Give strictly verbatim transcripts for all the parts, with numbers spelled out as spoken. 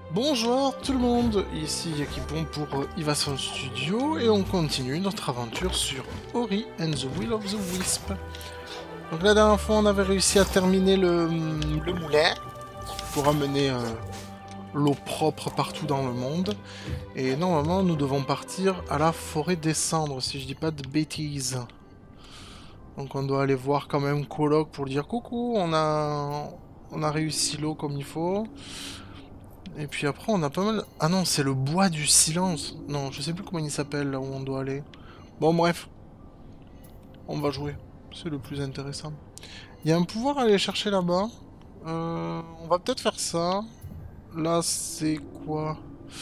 Bonjour tout le monde, ici Yakibon pour Ivason Studio et on continue notre aventure sur Ori and the Will of the Wisp. Donc la dernière fois on avait réussi à terminer le, le moulin pour amener euh, l'eau propre partout dans le monde. Et normalement nous devons partir à la forêt des cendres si je dis pas de bêtises. Donc on doit aller voir quand même Kolok pour dire coucou, on a, on a réussi l'eau comme il faut. Et puis après, on a pas mal... Ah non, c'est le bois du silence. Non, je sais plus comment il s'appelle, là où on doit aller. Bon, bref. On va jouer. C'est le plus intéressant. Il y a un pouvoir à aller chercher là-bas. Euh, on va peut-être faire ça. Là, c'est quoi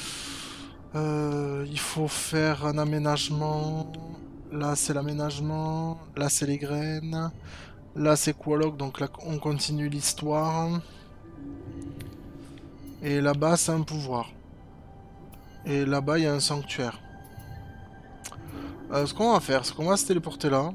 euh, Il faut faire un aménagement. Là, c'est l'aménagement. Là, c'est les graines. Là, c'est Qualoc, donc là, on continue l'histoire. Et là-bas, c'est un pouvoir. Et là-bas, il y a un sanctuaire. Euh, ce qu'on va faire, c'est qu'on va se téléporter là.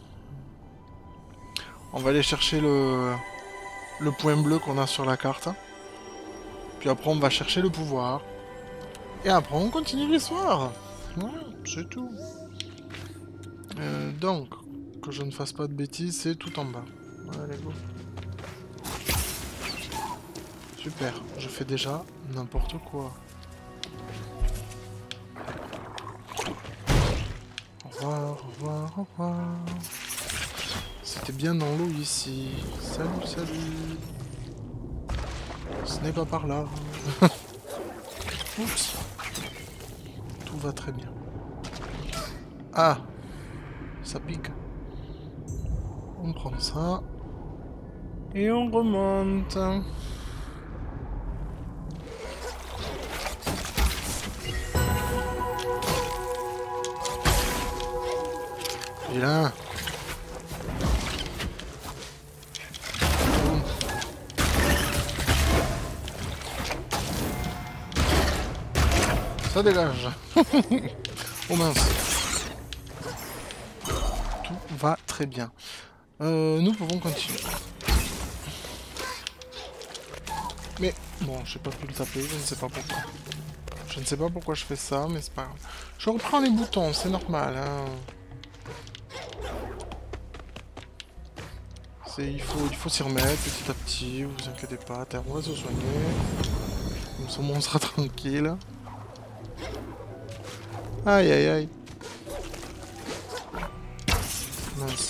On va aller chercher le, le point bleu qu'on a sur la carte. Puis après, on va chercher le pouvoir. Et après, on continue l'histoire. Ouais, c'est tout. Euh, donc, que je ne fasse pas de bêtises, c'est tout en bas. Allez, go. Super, je fais déjà n'importe quoi. Au revoir, au revoir, au revoir. C'était bien dans l'eau ici. Salut, salut. Ce n'est pas par là. Oups. Tout va très bien. Ah, ça pique. On prend ça. Et on remonte. Et là. Ça dégage. Oh mince. Tout va très bien. Euh, nous pouvons continuer. Mais bon, j'ai pas pu le taper, je ne sais pas pourquoi. Je ne sais pas pourquoi je fais ça, mais c'est pas grave. Je reprends les boutons, c'est normal. Hein. Il faut, il faut s'y remettre petit à petit, vous inquiétez pas, terre, on va se soigner. Comme ça, on sera tranquille. Aïe aïe aïe. Mince.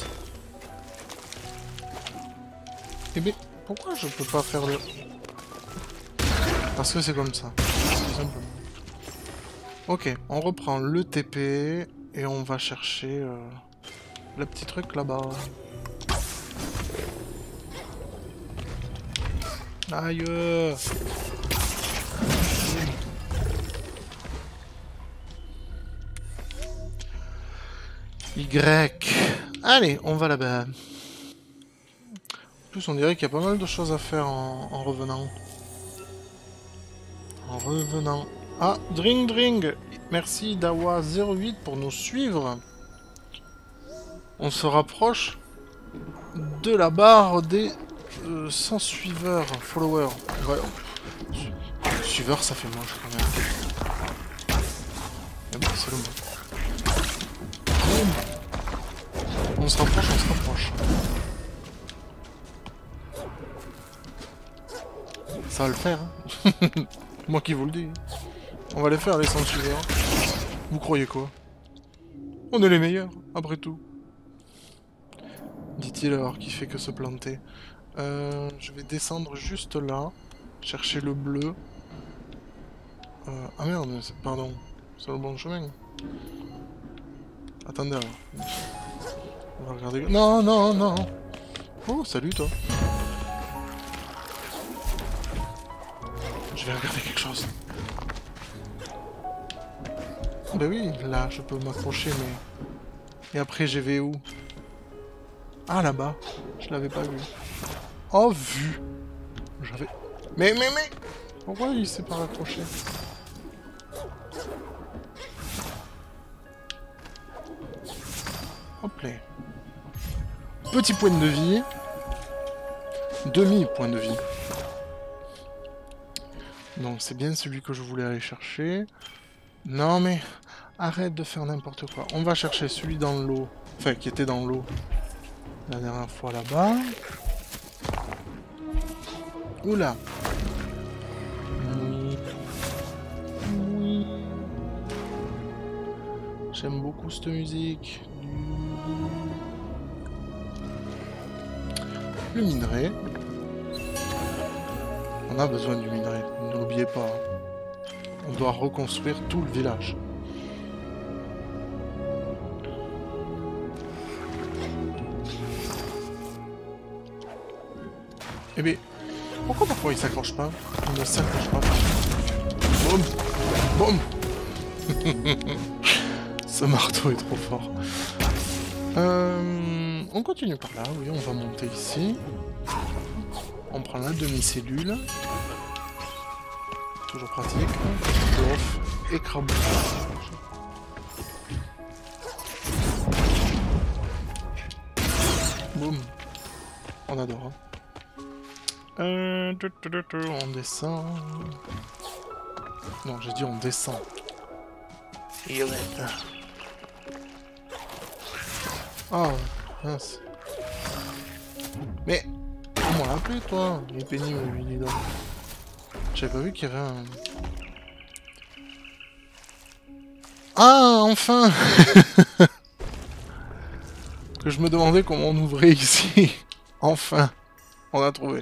Eh bien, pourquoi je peux pas faire le... Parce que c'est comme ça, tout simplement. Ok, on reprend le T P et on va chercher euh, le petit truc là-bas. Aïe. Y. Allez, on va là-bas. En plus, on dirait qu'il y a pas mal de choses à faire en, en revenant. En revenant. Ah, Dring Dring. Merci Dawa zéro huit pour nous suivre. On se rapproche de la barre des euh, cent suiveurs, followers. Ouais. Suiveurs, ça fait moche quand même. Mais bon, c'est le mot. On se rapproche, on se rapproche. Ça va le faire, hein. Moi qui vous le dis. On va les faire, les cent suiveurs. Vous croyez quoi? On est les meilleurs, après tout. Dit-il alors qu'il fait que se planter. Euh, je vais descendre juste là. Chercher le bleu. Euh, ah merde, pardon. C'est le bon chemin. Attendez alors. On va regarder... Non, non, non. Oh, salut toi. Je vais regarder quelque chose. Bah oui, là, je peux m'approcher, mais... Et après, j'ai vais où? Ah, là-bas. Je l'avais pas vu. Oh, vu. J'avais... Mais, mais, mais pourquoi il s'est pas raccroché? Hop là. Petit point de vie. Demi point de vie. Donc c'est bien celui que je voulais aller chercher. Non mais... Arrête de faire n'importe quoi. On va chercher celui dans l'eau. Enfin, qui était dans l'eau. La dernière fois là-bas. Oula. Oui. Oui. J'aime beaucoup cette musique. Le minerai. On a besoin du minerai. Ne l'oubliez pas. On doit reconstruire tout le village. Eh bien, pourquoi parfois il s'accroche pas? Il ne s'accroche pas. Boum! Boum! Ce marteau est trop fort. Euh, on continue par là, oui, on va monter ici. On prend la demi-cellule. Toujours pratique. Off. Écrabouillage. Boum. On adore. Hein. Euh, tu, tu, tu, tu, on descend. Non, j'ai dit on descend. Oh, mince. Mais, comment l'appeler toi? Il est pénible, lui, dis donc. J'avais pas vu qu'il y avait un... Ah, enfin. Que je me demandais comment on ouvrait ici. Enfin, on a trouvé.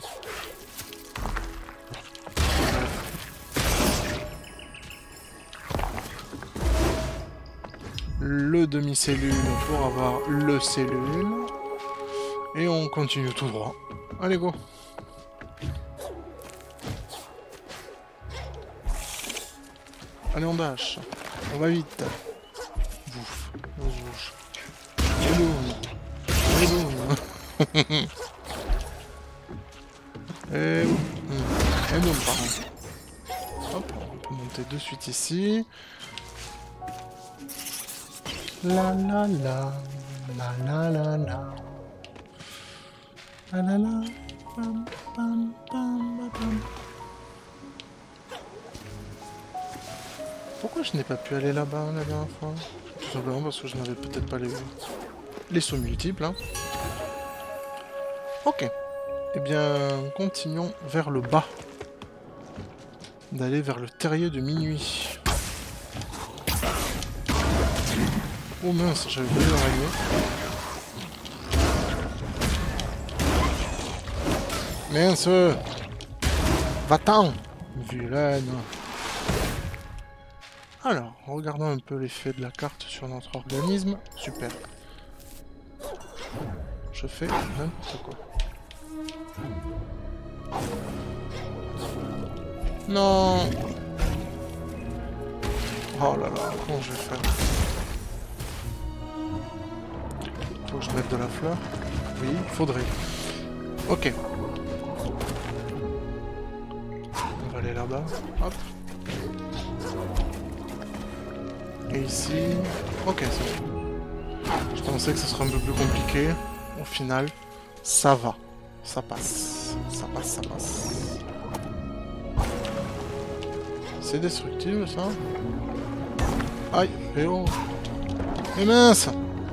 Le demi-cellule pour avoir le cellule. Et on continue tout droit. Allez, go. Allez, on dash. On va vite. Bouffe. Rouge. Et boum. Et boum. Et boum. Et boum, pardon. Hop, on peut monter de suite ici. La la la. La la la la. La la la. Pam, pam, pam, pam. Pourquoi je n'ai pas pu aller là-bas la dernière fois? Tout simplement parce que je n'avais peut-être pas les... les sauts multiples. Hein. Ok. Eh bien, continuons vers le bas. D'aller vers le terrier de minuit. Oh mince, j'avais oublié l'araignée. Mince! Va-t'en! Vilaine! Alors, regardons un peu l'effet de la carte sur notre organisme. Super. Je fais n'importe quoi. Non! Oh là là, comment je vais faire? Faut que je mette de la fleur? Oui, il faudrait. Ok. On va aller là-bas. Hop. Et ici... Ok, c'est bon. Je pensais que ce serait un peu plus compliqué. Au final, ça va. Ça passe. Ça passe, ça passe. C'est destructible, ça. Aïe, et oh. Mais mince!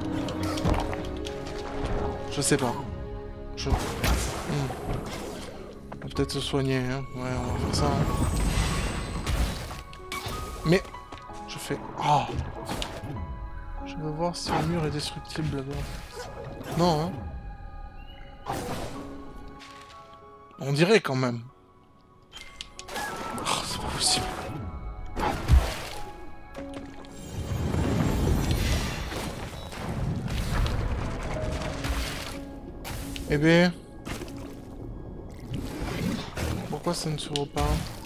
Je sais pas. Je... Hmm. On va peut-être se soigner, hein. Ouais, on va faire ça. Hein. Mais... Je fais... Ah oh. Je veux voir si le mur est destructible là-bas. Non, hein. On dirait quand même. Oh, c'est pas possible. Eh bien... Pourquoi ça ne s'ouvre pas?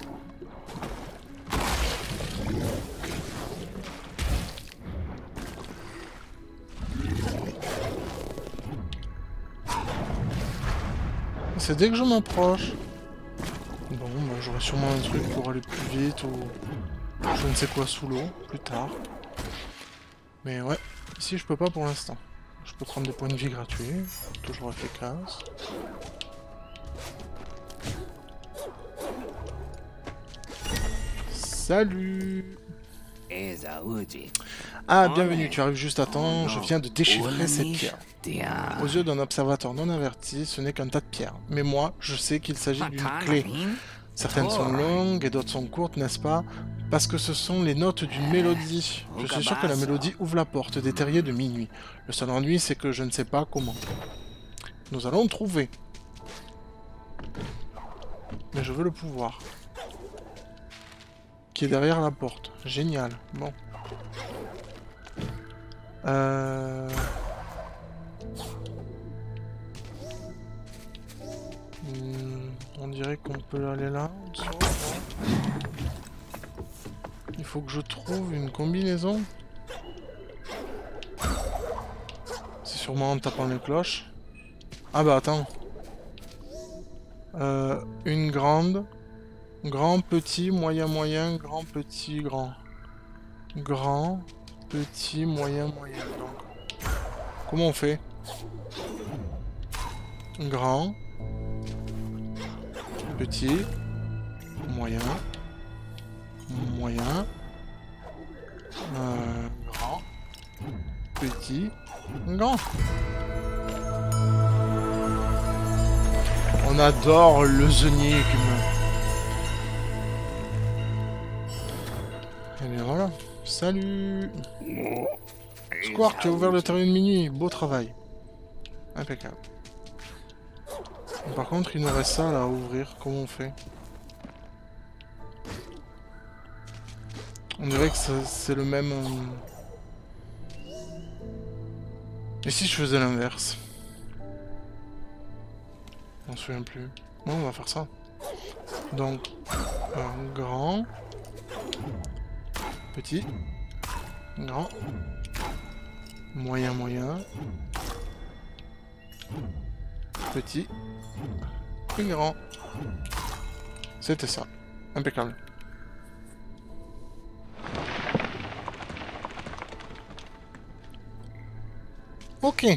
C'est dès que je m'approche. Bon, bah, j'aurai sûrement un truc pour aller plus vite ou je ne sais quoi sous l'eau, plus tard. Mais ouais, ici je peux pas pour l'instant. Je peux prendre des points de vie gratuits, toujours efficace. Salut. Ah, bienvenue, tu arrives juste à temps, je viens de déchiffrer cette pierre. Aux yeux d'un observateur non averti, ce n'est qu'un tas de pierres. Mais moi, je sais qu'il s'agit d'une clé. Certaines sont longues et d'autres sont courtes, n'est-ce pas? Parce que ce sont les notes d'une mélodie. Je suis sûr que la mélodie ouvre la porte des terriers de minuit. Le seul ennui, c'est que je ne sais pas comment. Nous allons trouver. Mais je veux le pouvoir. Qui est derrière la porte. Génial. Bon. Euh... Hmm, on dirait qu'on peut aller là. En dessous, il faut que je trouve une combinaison. C'est sûrement en tapant les cloches. Ah bah attends. Euh, une grande. Grand, petit, moyen, moyen, grand, petit, grand. Grand, petit, moyen, moyen. Donc, comment on fait? Grand, petit, moyen, moyen, euh, grand, petit, grand. On adore le énigme. Et bien voilà. Salut. Squark, tu as ouvert le terrier de minuit. Beau travail. Impeccable. Par contre, il nous reste ça là à ouvrir. Comment on fait? On dirait que c'est le même... Euh... Et si je faisais l'inverse? Je m'en souviens plus. Non, on va faire ça. Donc, un grand... Petit, grand, moyen, moyen, petit, et grand. C'était ça. Impeccable. Ok.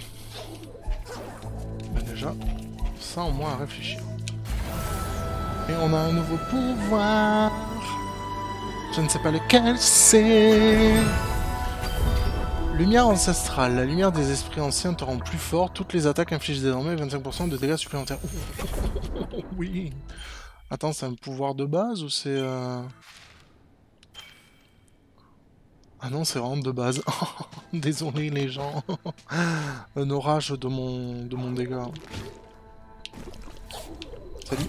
Ben déjà, ça au moins à réfléchir. Et on a un nouveau pouvoir. Je ne sais pas lequel c'est. Lumière ancestrale. La lumière des esprits anciens te rend plus fort. Toutes les attaques infligent désormais vingt-cinq pour cent de dégâts supplémentaires. Oh, oui. Attends, c'est un pouvoir de base ou c'est... Euh... Ah non, c'est vraiment de base. Désolé les gens. Un orage de mon, de mon dégât. Salut.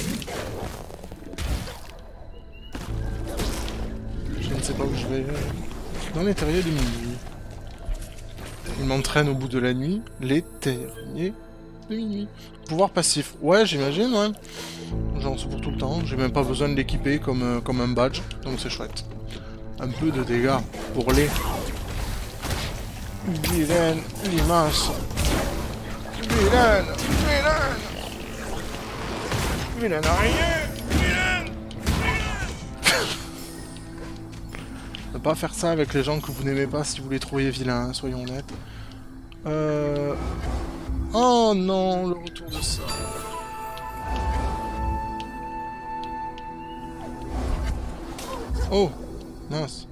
Je ne sais pas où je vais. Dans les terriers de minuit. Il m'entraîne au bout de la nuit. Les terriers de minuit. Pouvoir passif. Ouais, j'imagine, ouais. Genre, c'est pour tout le temps. J'ai même pas besoin de l'équiper comme, euh, comme un badge. Donc c'est chouette. Un peu de dégâts pour les... Vilaine limace. Vilaine. Vilaine. Vilaine araignée. Ne pas faire ça avec les gens que vous n'aimez pas si vous les trouviez vilains, hein, soyons honnêtes. Euh... Oh non, le retour de ça. Oh, mince.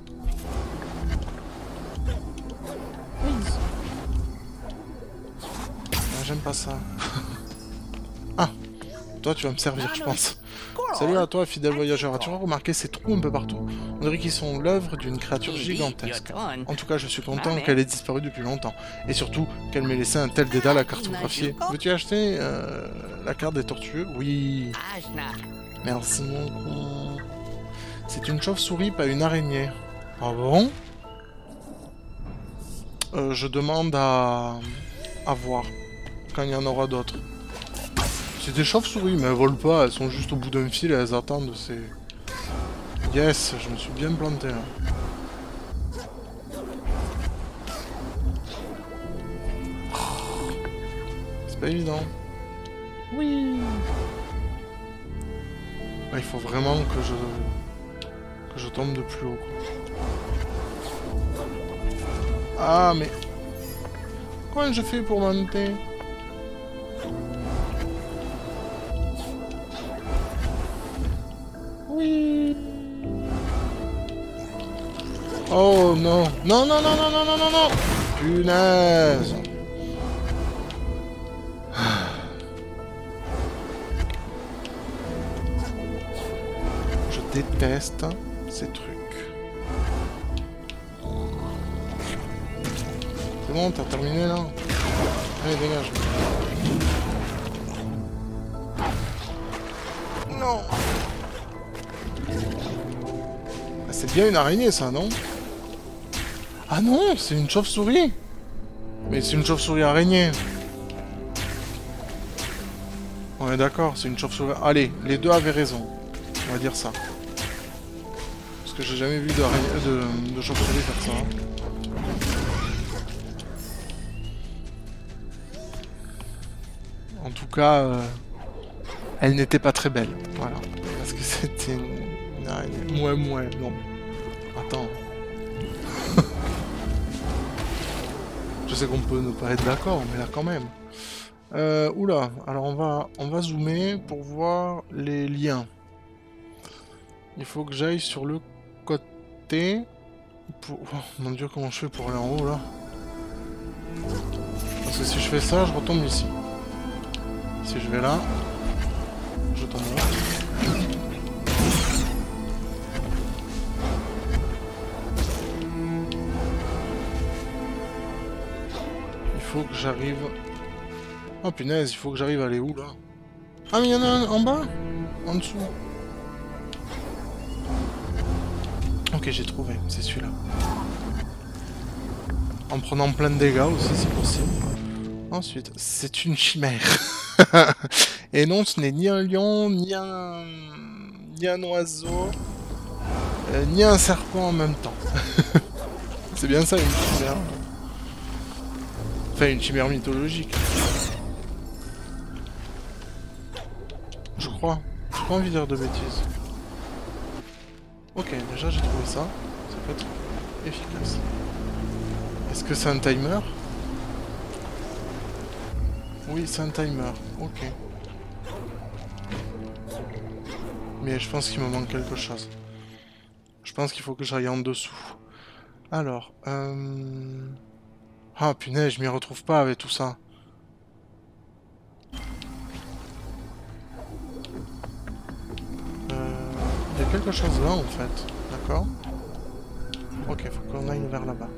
Ah, j'aime pas ça. Ah, toi tu vas me servir, je pense. Salut à toi, fidèle voyageur. As-tu remarqué ces trous un peu partout? On dirait qu'ils sont l'œuvre d'une créature gigantesque. En tout cas, je suis content qu'elle ait disparu depuis longtemps. Et surtout, qu'elle m'ait laissé un tel dédale à cartographier. Veux-tu acheter euh, la carte des tortueux? Oui. Merci beaucoup. C'est une chauve-souris, pas une araignée. Ah bon? euh, Je demande à... à voir. Quand il y en aura d'autres. C'est des chauves-souris, mais elles volent pas, elles sont juste au bout d'un fil et elles attendent, c'est... Yes, je me suis bien planté là. C'est pas évident. Oui. Ouais, il faut vraiment que je... que je tombe de plus haut, quoi. Ah, mais... Comment je fais pour monter? Oui. Oh non. Non, non, non, non, non, non, non, non. Punaise. Je déteste ces trucs. C'est bon, t'as terminé là? Allez, dégage. Non. Ah, c'est bien une araignée ça, non? Ah non, c'est une chauve-souris. Mais c'est une chauve-souris araignée. On est d'accord, c'est une chauve-souris... Allez, les deux avaient raison. On va dire ça. Parce que j'ai jamais vu de, de, de chauve-souris faire ça. Hein. En tout cas, euh, elle n'était pas très belle. Voilà. Parce que c'était une, une araignée. Mouais, mouais. Non. Attends. Je sais qu'on peut ne pas être d'accord, mais là quand même. Euh, oula. Alors on va, on va zoomer pour voir les liens. Il faut que j'aille sur le côté. Pour... Oh, mon dieu, comment je fais pour aller en haut là? Parce que si je fais ça, je retombe ici. Si je vais là, je tombe là. Il faut que j'arrive... Oh punaise, il faut que j'arrive à aller où là? Ah mais il y en a un en bas? En dessous? Ok, j'ai trouvé, c'est celui-là. En prenant plein de dégâts aussi si possible. Ensuite, c'est une chimère. Et non, ce n'est ni un lion, ni un, ni un oiseau, euh, ni un serpent en même temps. C'est bien ça, une chimère. Enfin, une chimère mythologique. Je crois. J'ai pas envie de dire de bêtises. Ok, déjà j'ai trouvé ça. Ça peut être efficace. Est-ce que c'est un timer? Oui, c'est un timer. Ok. Mais je pense qu'il me manque quelque chose. Je pense qu'il faut que j'aille en dessous. Alors, euh... ah punaise, je m'y retrouve pas avec tout ça. Euh... Il y a quelque chose là en fait. D'accord. Ok, faut qu'on aille vers là-bas.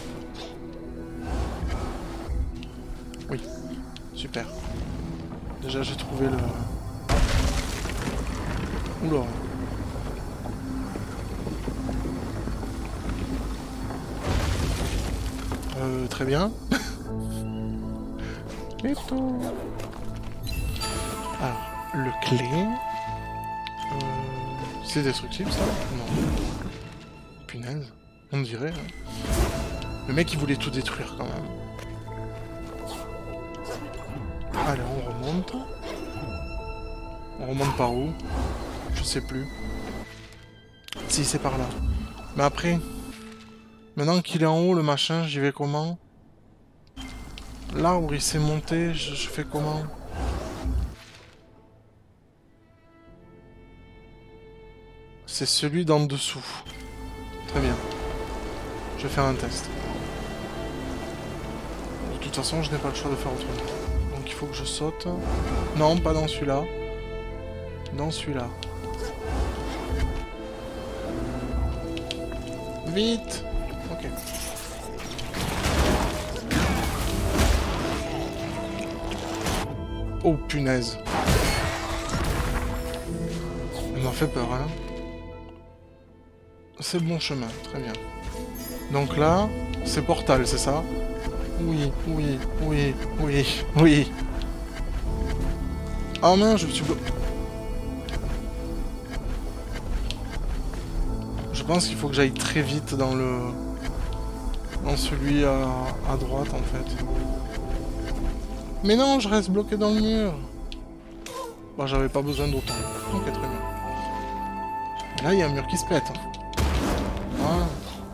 Oui. Super. Déjà j'ai trouvé le... Oula. Euh, très bien. Et tout. Alors, le clé... Euh, c'est destructible ça? Non. Punaise. On dirait. Hein. Le mec il voulait tout détruire quand même. Allez, on remonte. On remonte par où? Je sais plus. Si, c'est par là. Mais après... Maintenant qu'il est en haut, le machin, j'y vais comment? L'arbre, il s'est monté, je, je fais comment? C'est celui d'en dessous. Très bien. Je vais faire un test. De toute façon, je n'ai pas le choix de faire autrement. Donc il faut que je saute. Non, pas dans celui-là. Dans celui-là. Vite! Ok. Oh punaise. Elle m'a fait peur, hein. C'est le bon chemin, très bien. Donc là, c'est Portal, c'est ça? Oui, oui, oui, oui, oui. Oh mince, je me suis... Je pense qu'il faut que j'aille très vite dans le... Dans celui à, à droite, en fait. Mais non, je reste bloqué dans le mur. Bon, j'avais pas besoin d'autant. Ok, très bien. Et là, il y a un mur qui se pète. Ah.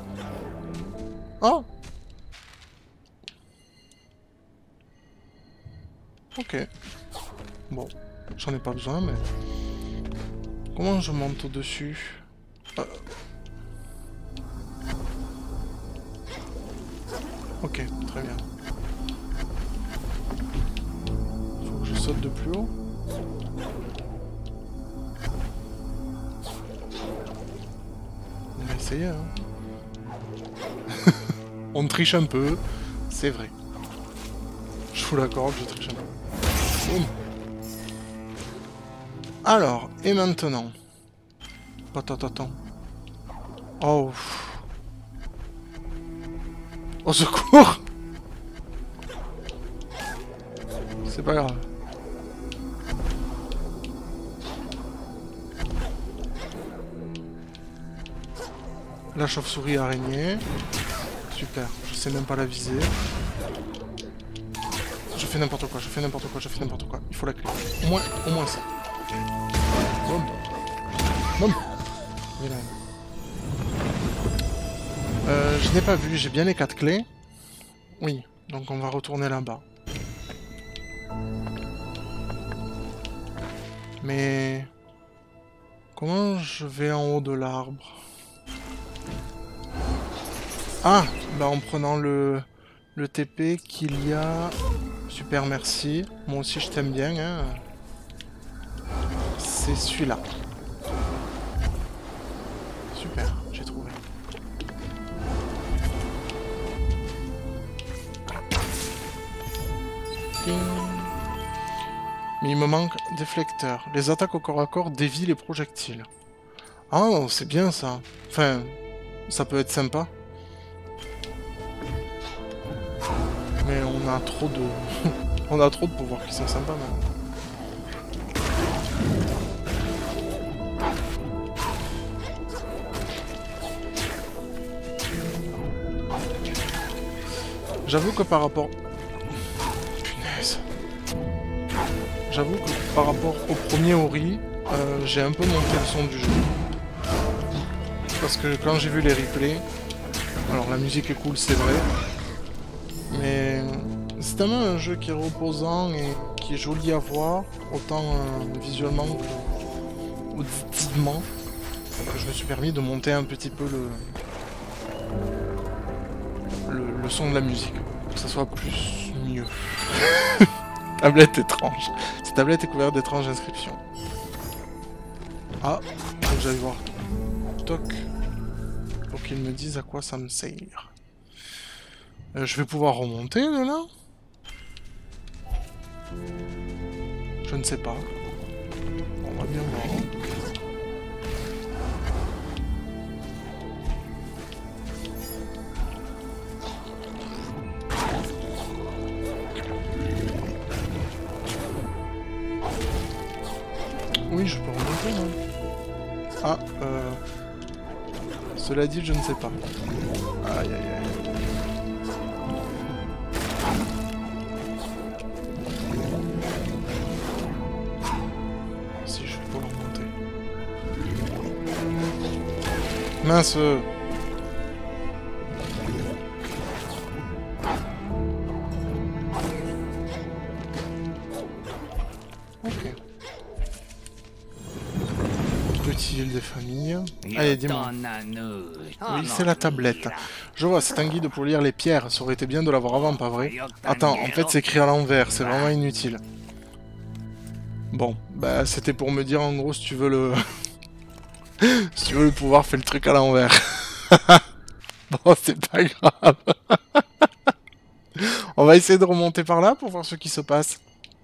Oh. Ok. Bon, j'en ai pas besoin, mais... Comment je monte au-dessus? euh... Ok, très bien. Faut que je saute de plus haut. On va essayer, hein. On triche un peu, c'est vrai. Je vous l'accorde, je triche un peu. Boum. Alors, et maintenant? Attends, attends, attends. Oh. Au secours! C'est pas grave. La chauve-souris araignée. Super, je sais même pas la viser. Je fais n'importe quoi, je fais n'importe quoi, je fais n'importe quoi. Il faut la clé. Au moins, au moins ça. Boum. Boum. Vilain. Euh, je n'ai pas vu, j'ai bien les quatre clés. Oui, donc on va retourner là-bas. Mais... comment je vais en haut de l'arbre? Ah, bah en prenant le, le T P qu'il y a... Super, merci. Moi aussi je t'aime bien, hein. C'est celui-là. Super, j'ai trouvé. Ding. Mais il me manque déflecteur. Les attaques au corps à corps dévient les projectiles. Ah, c'est bien ça. Enfin, ça peut être sympa. Mais on a trop de... on a trop de pouvoirs qui sont sympas maintenant. J'avoue que par rapport... Punaise. J'avoue que par rapport au premier Ori, euh, j'ai un peu monté le son du jeu. Parce que quand j'ai vu les replays... Alors la musique est cool, c'est vrai. Mais c'est tellement un jeu qui est reposant et qui est joli à voir, autant euh, visuellement que auditivement, que je me suis permis de monter un petit peu le, le, le son de la musique, pour que ça soit plus mieux. Tablette étrange. Cette tablette est couverte d'étranges inscriptions. Ah, faut que j'aille voir. Toc. Pour qu'ils me disent à quoi ça me sert. Euh, je vais pouvoir remonter de là? Je ne sais pas. On va bien voir. Oui, je peux remonter, non? Ah, euh... cela dit, je ne sais pas. Aïe, aïe, aïe. Si je peux remonter. Mince. Ok. Petite île des familles. Allez, dis-moi. Oui, c'est la tablette. Je vois, c'est un guide pour lire les pierres. Ça aurait été bien de l'avoir avant, pas vrai? Attends, en fait, c'est écrit à l'envers. C'est vraiment inutile. Bon, bah, c'était pour me dire, en gros, si tu veux le... si tu veux le pouvoir, fais le truc à l'envers. Bon, c'est pas grave. On va essayer de remonter par là pour voir ce qui se passe.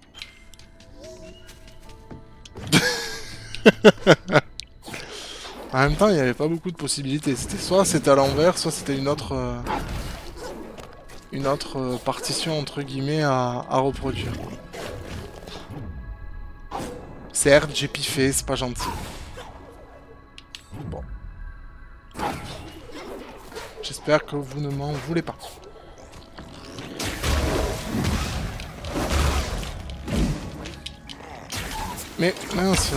En même temps, il n'y avait pas beaucoup de possibilités. C'était soit c'était à l'envers, soit c'était une autre... Euh, une autre euh, partition, entre guillemets, à, à reproduire. Certes, j'ai piffé, c'est pas gentil. Bon. J'espère que vous ne m'en voulez pas. Mais, mince.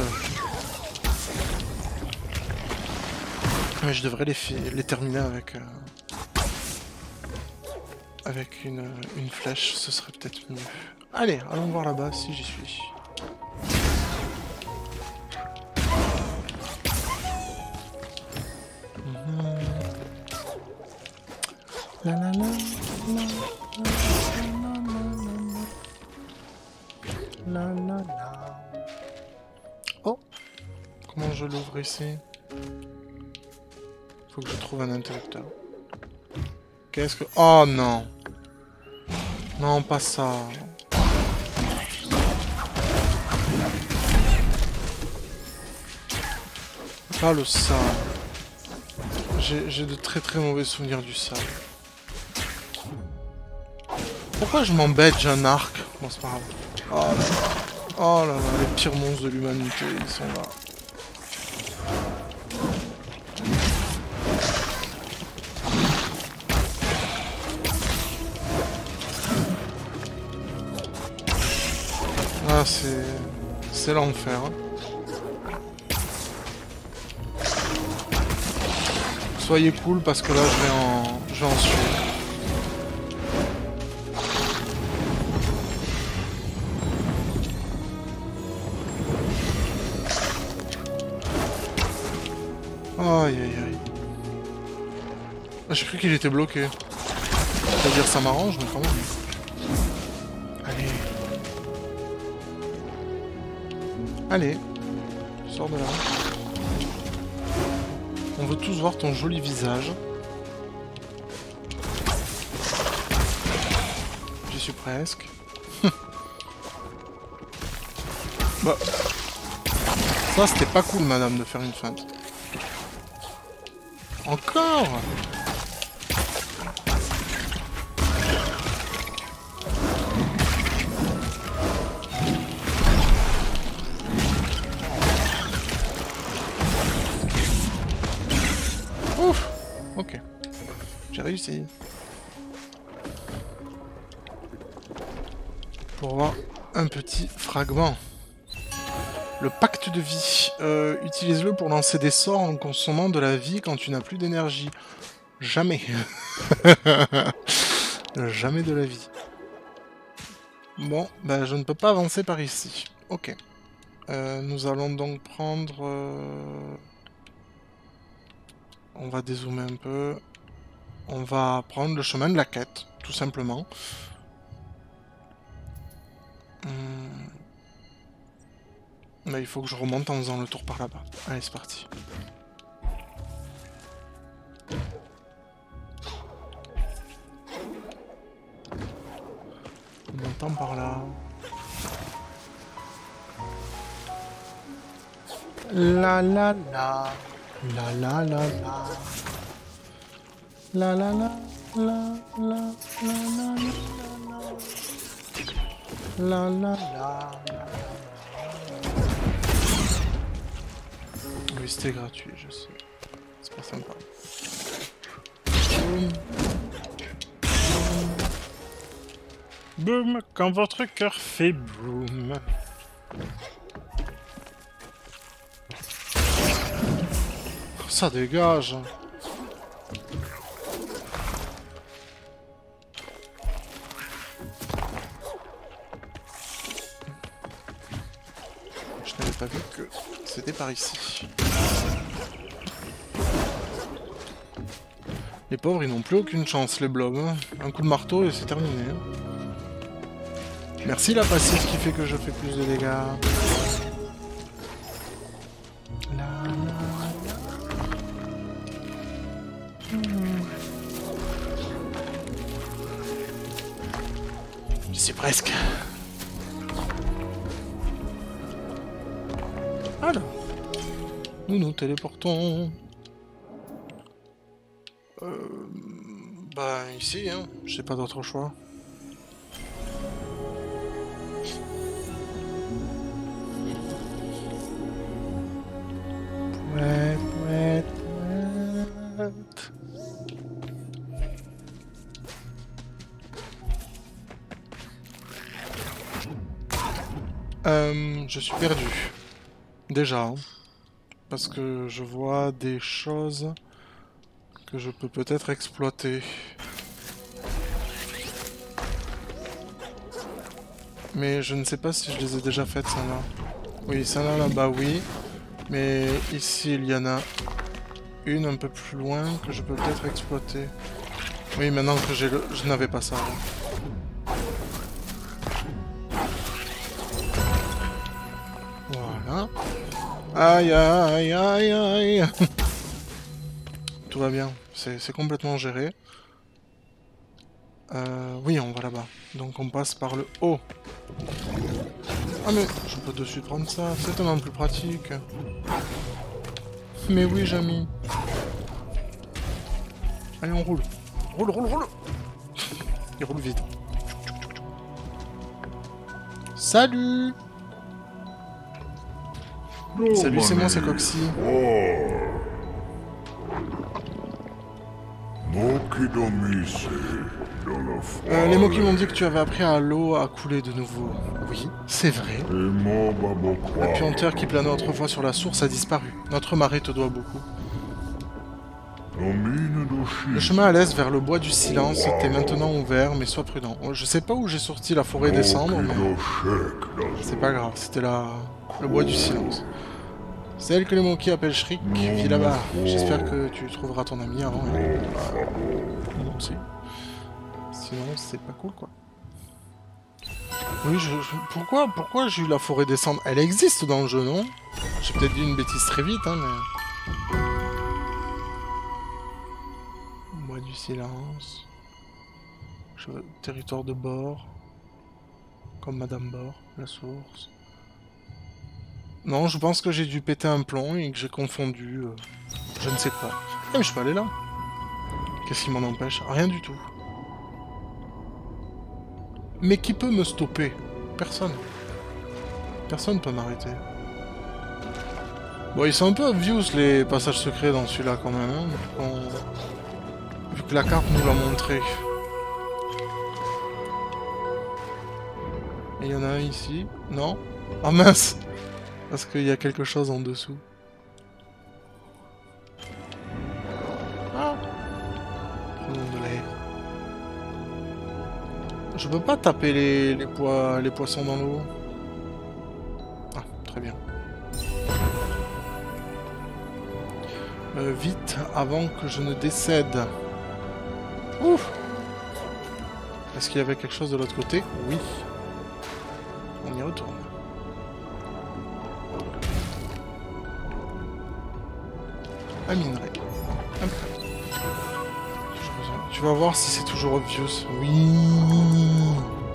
Mais je devrais les, les terminer avec... Euh, avec une, une flèche, ce serait peut-être mieux. Allez, allons voir là-bas si j'y suis. La la la. La, la, la, la. Oh, comment je l'ouvre ici? Faut que je trouve un interrupteur. Qu'est-ce que... Oh non! Non, pas ça. Pas le sable. J'ai de très très mauvais souvenirs du sable. Pourquoi je m'embête? J'ai un arc. Bon, c'est pas grave. Oh là là. Oh là là, les pires monstres de l'humanité, ils sont là. Ah, c'est... c'est l'enfer. Hein. Soyez cool parce que là, je vais en... je vais en suivre. Aïe aïe aïe. Ah, j'ai cru qu'il était bloqué. C'est-à-dire ça m'arrange, mais quand même. Allez. Allez. Sors de là. On veut tous voir ton joli visage. J'y suis presque. Bah. Ça, c'était pas cool, madame, de faire une feinte. Encore? Ouf. Ok. J'ai réussi. Pour voir un petit fragment. Le pacte de vie. Euh, utilise-le pour lancer des sorts en consommant de la vie quand tu n'as plus d'énergie. Jamais. Jamais de la vie. Bon, ben je ne peux pas avancer par ici. Ok. Euh, nous allons donc prendre... Euh... On va dézoomer un peu. On va prendre le chemin de la quête, tout simplement. Hum... Là, il faut que je remonte en faisant le tour par là-bas. Allez, c'est parti. On entend par là. La la la. La la la la. La la la. La la la la la la la la. Oui, c'était gratuit, je sais. C'est pas sympa. Boum. Boum, quand votre cœur fait boum. Ça dégage. Je n'avais pas vu que c'était par ici. Les pauvres, ils n'ont plus aucune chance, les blobs. Un coup de marteau et c'est terminé. Merci la passive qui fait que je fais plus de dégâts. La, la, la. Mmh. J'y suis presque. Alors, nous nous téléportons. Euh, bah ici, hein. J'ai pas d'autre choix. Pouette, pouette, pouette. Euh, je suis perdu. Déjà, hein, parce que je vois des choses que je peux peut-être exploiter. Mais je ne sais pas si je les ai déjà faites, celles-là. Oui, celle-là, là-bas, oui. Mais ici, il y en a une un peu plus loin que je peux peut-être exploiter. Oui, maintenant que j'ai le... je n'avais pas ça. Voilà. Aïe, aïe, aïe, aïe. Tout va bien, c'est complètement géré. Euh, oui, on va là-bas. Donc on passe par le haut. Ah mais je peux de suite prendre ça, c'est tellement plus pratique. Mais oui, Jamy. Allez, on roule. Roule, roule, roule. Il roule vite. Salut. Non, Salut, c'est moi, mamie. c'est Coxy. Oh. Mokidomise dans la forêt. Euh, les Moki m'ont dit que tu avais appris à l'eau à couler de nouveau. Oui, c'est vrai. Et mon babokwa. La puanteur qui planait autrefois sur la source a disparu. Notre marée te doit beaucoup. Le chemin à l'est vers le bois du silence t'est maintenant ouvert, mais sois prudent. Je sais pas où j'ai sorti la forêt des cendres, mais c'est pas grave, c'était la... le bois du silence. C'est elle que les Moki appellent Shriek, qui vit là-bas. J'espère que tu trouveras ton ami avant. Non, si. Sinon, c'est pas cool, quoi. Oui, je... je... Pourquoi Pourquoi j'ai eu la forêt des cendres? Elle existe dans le jeu, non? J'ai peut-être dit une bêtise très vite, hein, mais... Bois du silence. Je... Territoire de bord. Comme Madame Bord, la source. Non, je pense que j'ai dû péter un plomb et que j'ai confondu... Euh... Je ne sais pas. Ah, mais je peux aller là. Qu'est-ce qui m'en empêche? Rien du tout. Mais qui peut me stopper? Personne. Personne peut m'arrêter. Bon, ils sont un peu obvious les passages secrets dans celui-là quand même. Hein, on... Vu que la carte nous l'a montré. Et il y en a un ici. Non? Ah mince! Parce qu'il y a quelque chose en dessous. Ah! Prenons de l'air. Je peux pas taper les, les, pois, les poissons dans l'eau. Ah, très bien. Euh, vite, avant que je ne décède. Ouf! Est-ce qu'il y avait quelque chose de l'autre côté? Oui. On y retourne. Un minerai. Hop. Tu vas voir si c'est toujours obvious. Oui.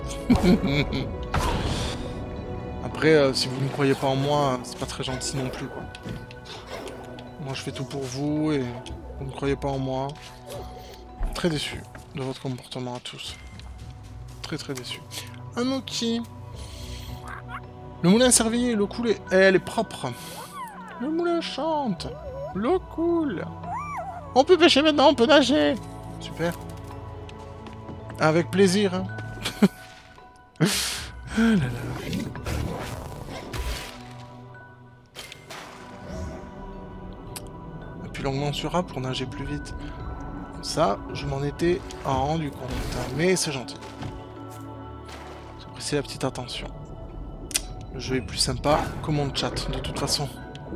Après, euh, si vous ne croyez pas en moi, c'est pas très gentil non plus, quoi. Moi, je fais tout pour vous et vous ne croyez pas en moi. Très déçu de votre comportement à tous. Très très déçu. Un Moki. Le moulin Servier, l'eau coule, elle est propre. Le moulin chante. L'eau coule. On peut pêcher maintenant, on peut nager. Super. Avec plaisir. Hein. Ah là là. Appuie longuement sur A pour nager plus vite. Ça, je m'en étais rendu compte. Mais c'est gentil. J'apprécie la petite attention. Le jeu est plus sympa que mon chat, de toute façon.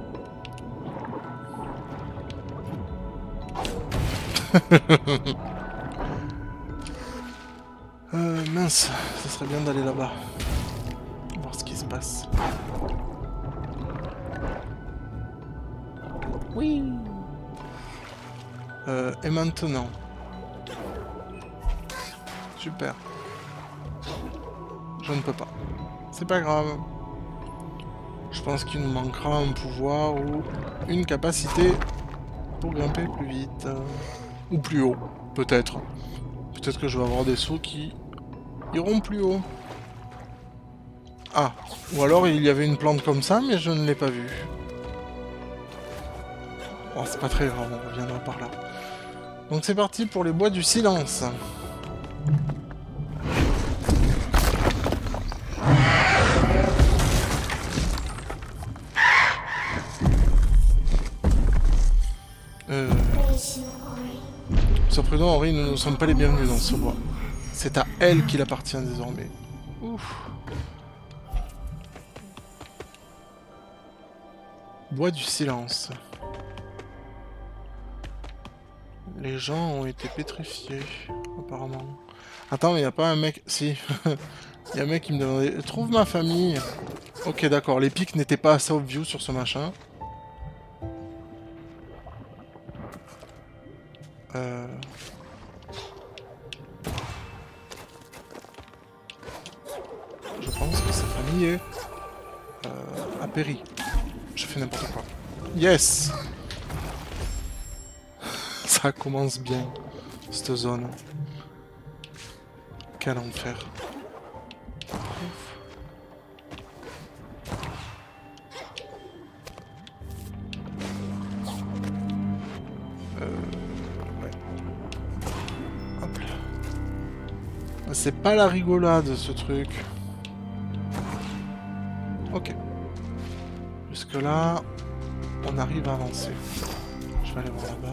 euh, mince, ça serait bien d'aller là-bas. Voir ce qui se passe. Oui. Euh, et maintenant. Super. Je ne peux pas. C'est pas grave. Je pense qu'il nous manquera un pouvoir ou une capacité pour grimper plus vite. Euh, ou plus haut, peut-être. Peut-être que je vais avoir des sauts qui iront plus haut. Ah, ou alors il y avait une plante comme ça, mais je ne l'ai pas vue. Oh, c'est pas très grave, on reviendra par là. Donc c'est parti pour les bois du silence. Euh... Sois prudent, Henri, nous ne sommes pas les bienvenus dans ce bois. C'est à elle qu'il appartient désormais. Ouf. Bois du silence. Les gens ont été pétrifiés. apparemment. Attends, mais y a pas un mec... Si. Y a un mec qui me demandait... Trouve ma famille. Ok, d'accord. Les pics n'étaient pas assez obvious sur ce machin. Euh... Je pense que sa famille est... Euh, a péri. Je fais n'importe quoi. Yes. Ça commence bien, cette zone. Quel enfer. Euh... Ouais. Hop là. C'est pas la rigolade, ce truc. Ok. Jusque là, on arrive à avancer. Je vais aller voir là-bas.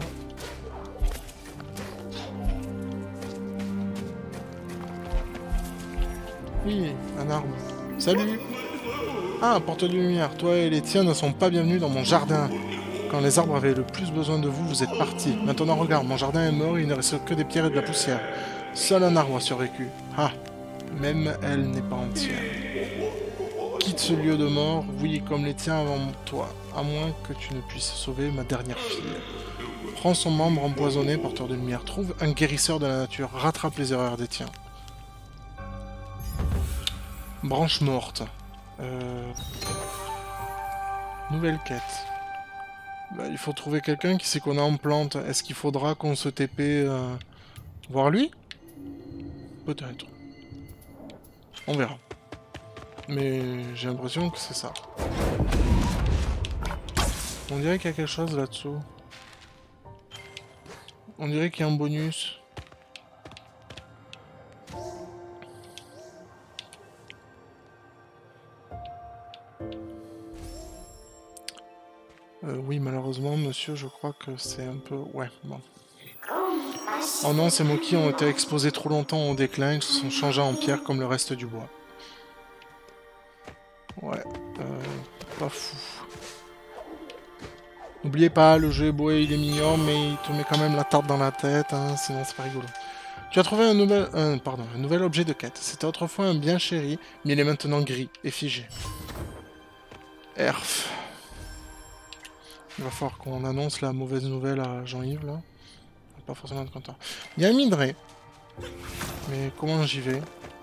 Oui, un arbre. Salut! Ah, porte de lumière, toi et les tiens ne sont pas bienvenus dans mon jardin. Quand les arbres avaient le plus besoin de vous, vous êtes partis. Maintenant regarde, mon jardin est mort et il ne reste que des pierres et de la poussière. Seul un arbre a survécu. Ah, même elle n'est pas entière. Quitte ce lieu de mort, oui, comme les tiens avant toi, à moins que tu ne puisses sauver ma dernière fille. Prends son membre empoisonné, porteur de lumière. Trouve un guérisseur de la nature. Rattrape les erreurs des tiens. Branche morte. Euh... Nouvelle quête. Bah, il faut trouver quelqu'un qui sait qu'on est en plante. Est-ce qu'il faudra qu'on se T P euh... voir lui? Peut-être. On verra. Mais j'ai l'impression que c'est ça. On dirait qu'il y a quelque chose là-dessous. On dirait qu'il y a un bonus. Euh, oui, malheureusement, monsieur, je crois que c'est un peu... Ouais, bon. Oh non, ces moquis ont été exposés trop longtemps au déclin, ils se sont changés en pierre comme le reste du bois. Ouais, euh, pas fou. N'oubliez pas, le jeu est beau et il est mignon, mais il te met quand même la tarte dans la tête, hein, sinon c'est pas rigolo. Tu as trouvé un nouvel, un, pardon, un nouvel objet de quête. C'était autrefois un bien chéri, mais il est maintenant gris et figé. Erf. Il va falloir qu'on annonce la mauvaise nouvelle à Jean-Yves, là. On va pas forcément être content. Il y a un minerai. Mais comment j'y vais?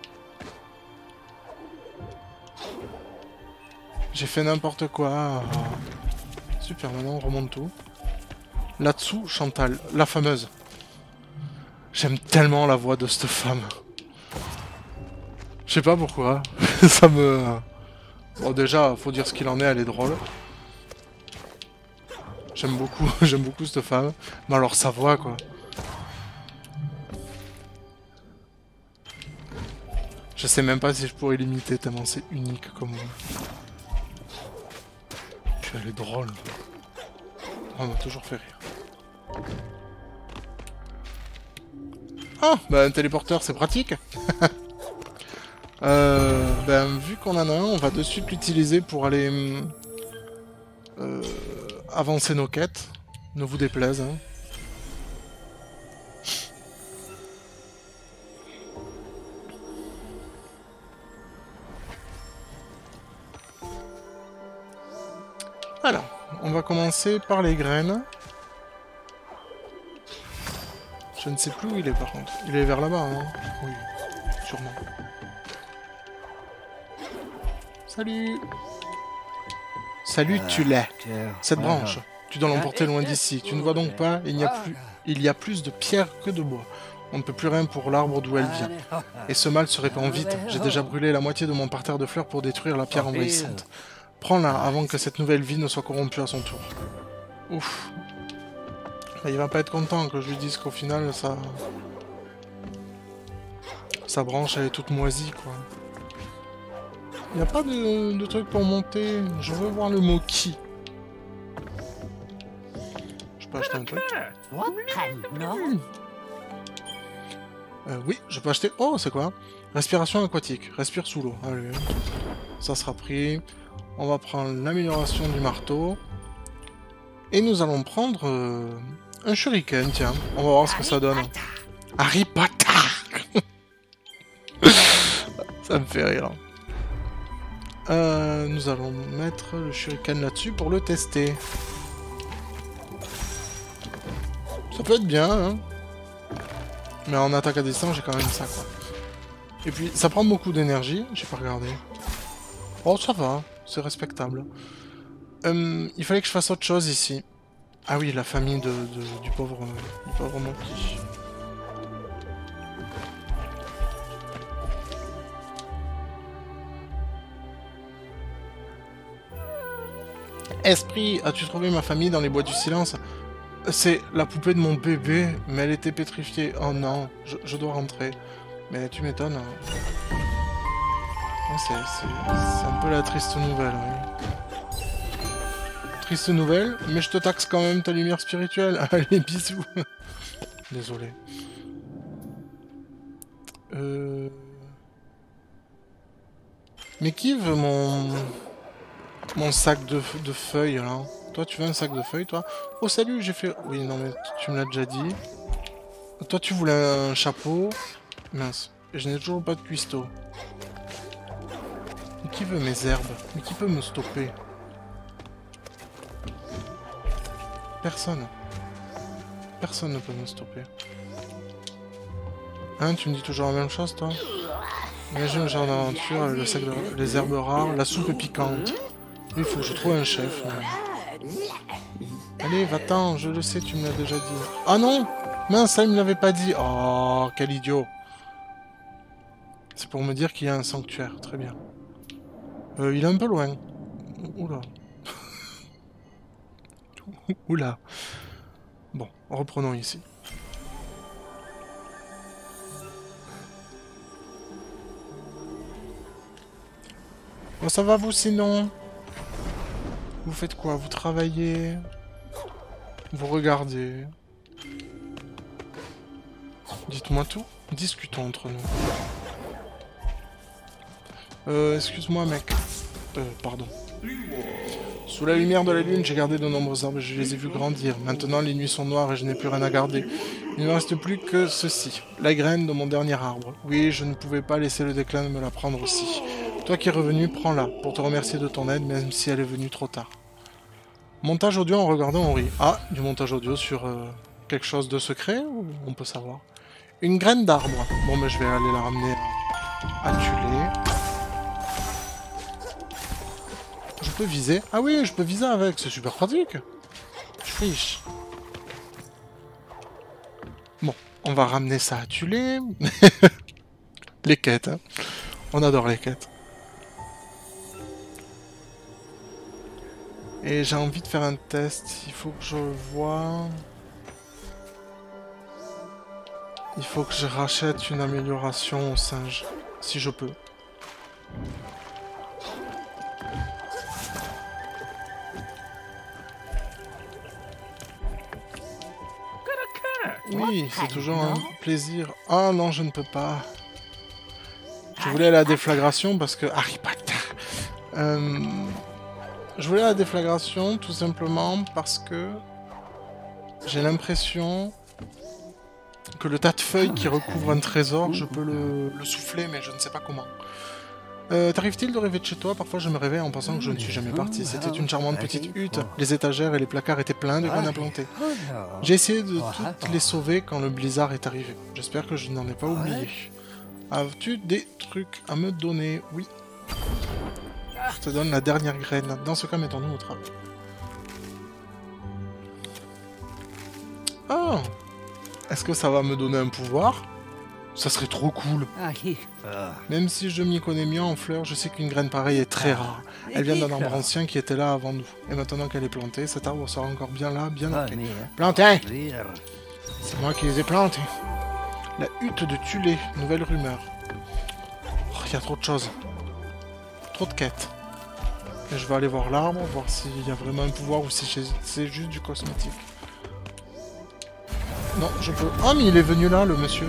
J'ai fait n'importe quoi. Super, maintenant on remonte tout. Là-dessous, Chantal, la fameuse. J'aime tellement la voix de cette femme. Je sais pas pourquoi. Ça me... Bon, déjà, faut dire ce qu'il en est, elle est drôle. J'aime beaucoup, j'aime beaucoup cette femme. Mais alors sa voix, quoi. Je sais même pas si je pourrais l'imiter, tellement c'est unique comme voix. Puis elle est drôle. On m'a toujours fait rire. Ah, bah un téléporteur, c'est pratique. euh, ben, vu qu'on en a un, on va de suite l'utiliser pour aller... Euh, avancer nos quêtes. Ne vous déplaise, hein. Alors, on va commencer par les graines. Je ne sais plus où il est par contre. Il est vers là-bas, hein. Oui, sûrement. Salut. Salut, tu l'es. Cette branche, tu dois l'emporter loin d'ici. Tu ne vois donc pas, il n'y a plus, il y a plus de pierre que de bois. On ne peut plus rien pour l'arbre d'où elle vient. Et ce mal se répand vite. J'ai déjà brûlé la moitié de mon parterre de fleurs pour détruire la pierre envahissante. Prends-la avant que cette nouvelle vie ne soit corrompue à son tour. Ouf. Bah, il va pas être content que je lui dise qu'au final, ça... sa branche, elle est toute moisie, quoi. Il n'y a pas de, de truc pour monter. Je veux voir le mot qui. Je peux acheter un truc. Euh, oui, je peux acheter... Oh, c'est quoi? Respiration aquatique. Respire sous l'eau. Allez. Ça sera pris. On va prendre l'amélioration du marteau. Et nous allons prendre euh, un shuriken, tiens. On va voir ce que ça donne. Harry Potter. Ça me fait rire. Euh, nous allons mettre le shuriken là-dessus pour le tester. Ça peut être bien, hein. Mais en attaque à distance, j'ai quand même ça, quoi. Et puis, ça prend beaucoup d'énergie. J'ai pas regardé. Oh, ça va. C'est respectable. Euh, il fallait que je fasse autre chose ici. Ah oui, la famille de, de, du pauvre du pauvre Monkey. Esprit, as-tu trouvé ma famille dans les bois du silence? C'est la poupée de mon bébé, mais elle était pétrifiée. Oh non, je, je dois rentrer. Mais tu m'étonnes. Oh, c'est un peu la triste nouvelle, oui. Triste nouvelle, mais je te taxe quand même ta lumière spirituelle. Allez, bisous. Désolé. Euh... Mais qui veut mon... Mon sac de, de feuilles, là? Toi, tu veux un sac de feuilles, toi? Oh, salut, j'ai fait... Oui, non, mais tu me l'as déjà dit. Toi, tu voulais un chapeau. Mince, je n'ai toujours pas de cuistot. Mais qui veut mes herbes? Mais qui peut me stopper? Personne. Personne ne peut me stopper. Hein, tu me dis toujours la même chose, toi? Imagine le genre d'aventure, le sac de... les herbes rares, la soupe piquante. Lui, il faut que je trouve un chef. Mais... Allez, va-t'en, je le sais, tu me l'as déjà dit. Ah non! Mince, ça, il me l'avait pas dit. Oh, quel idiot. C'est pour me dire qu'il y a un sanctuaire, très bien. Euh, il est un peu loin. Oula. Oula. Bon, reprenons ici. Bon, ça va vous sinon? Vous faites quoi? Vous travaillez? Vous regardez? Dites-moi tout. Discutons entre nous. Euh, excuse-moi mec. Euh, pardon. Sous la lumière de la lune, j'ai gardé de nombreux arbres et je les ai vus grandir. Maintenant, les nuits sont noires et je n'ai plus rien à garder. Il ne me reste plus que ceci. La graine de mon dernier arbre. Oui, je ne pouvais pas laisser le déclin de me la prendre aussi. Toi qui es revenu, prends-la, pour te remercier de ton aide, même si elle est venue trop tard. Montage audio en regardant Ori. Ah, du montage audio sur euh, quelque chose de secret, ou on peut savoir? Une graine d'arbre. Bon, mais je vais aller la ramener à Tulé. Je peux viser? Ah oui, je peux viser avec, c'est super pratique. Je friche. Bon, on va ramener ça à Tulé. Les quêtes, hein. On adore les quêtes. Et j'ai envie de faire un test. Il faut que je vois... Il faut que je rachète une amélioration au singe. Si je peux. Oui, c'est toujours un plaisir. Ah non, je ne peux pas. Je voulais la déflagration parce que... Harry Potter. Euh... Je voulais la déflagration tout simplement parce que... J'ai l'impression que le tas de feuilles qui recouvre un trésor, je peux le, le souffler, mais je ne sais pas comment. Euh, T'arrive-t-il de rêver de chez toi? Parfois je me réveille en pensant que je ne suis jamais parti. C'était une charmante petite hutte. Les étagères et les placards étaient pleins de graines à planter. J'ai essayé de toutes les sauver quand le blizzard est arrivé. J'espère que je n'en ai pas oublié. As-tu des trucs à me donner? Oui. Je te donne la dernière graine. Dans ce cas, mettons-nous au travail. Oh! Est-ce que ça va me donner un pouvoir? Ça serait trop cool. Même si je m'y connais mieux en fleurs, je sais qu'une graine pareille est très rare. Elle vient d'un arbre ancien qui était là avant nous. Et maintenant qu'elle est plantée, cet arbre sera encore bien là, bien là. Planté! C'est moi qui les ai plantés. La hutte de Tulé, nouvelle rumeur. Oh, il y a trop de choses. Trop de quêtes. Et je vais aller voir l'arbre, voir s'il y a vraiment un pouvoir ou si c'est juste du cosmétique. Non, je peux... Ah, mais il est venu là, le monsieur.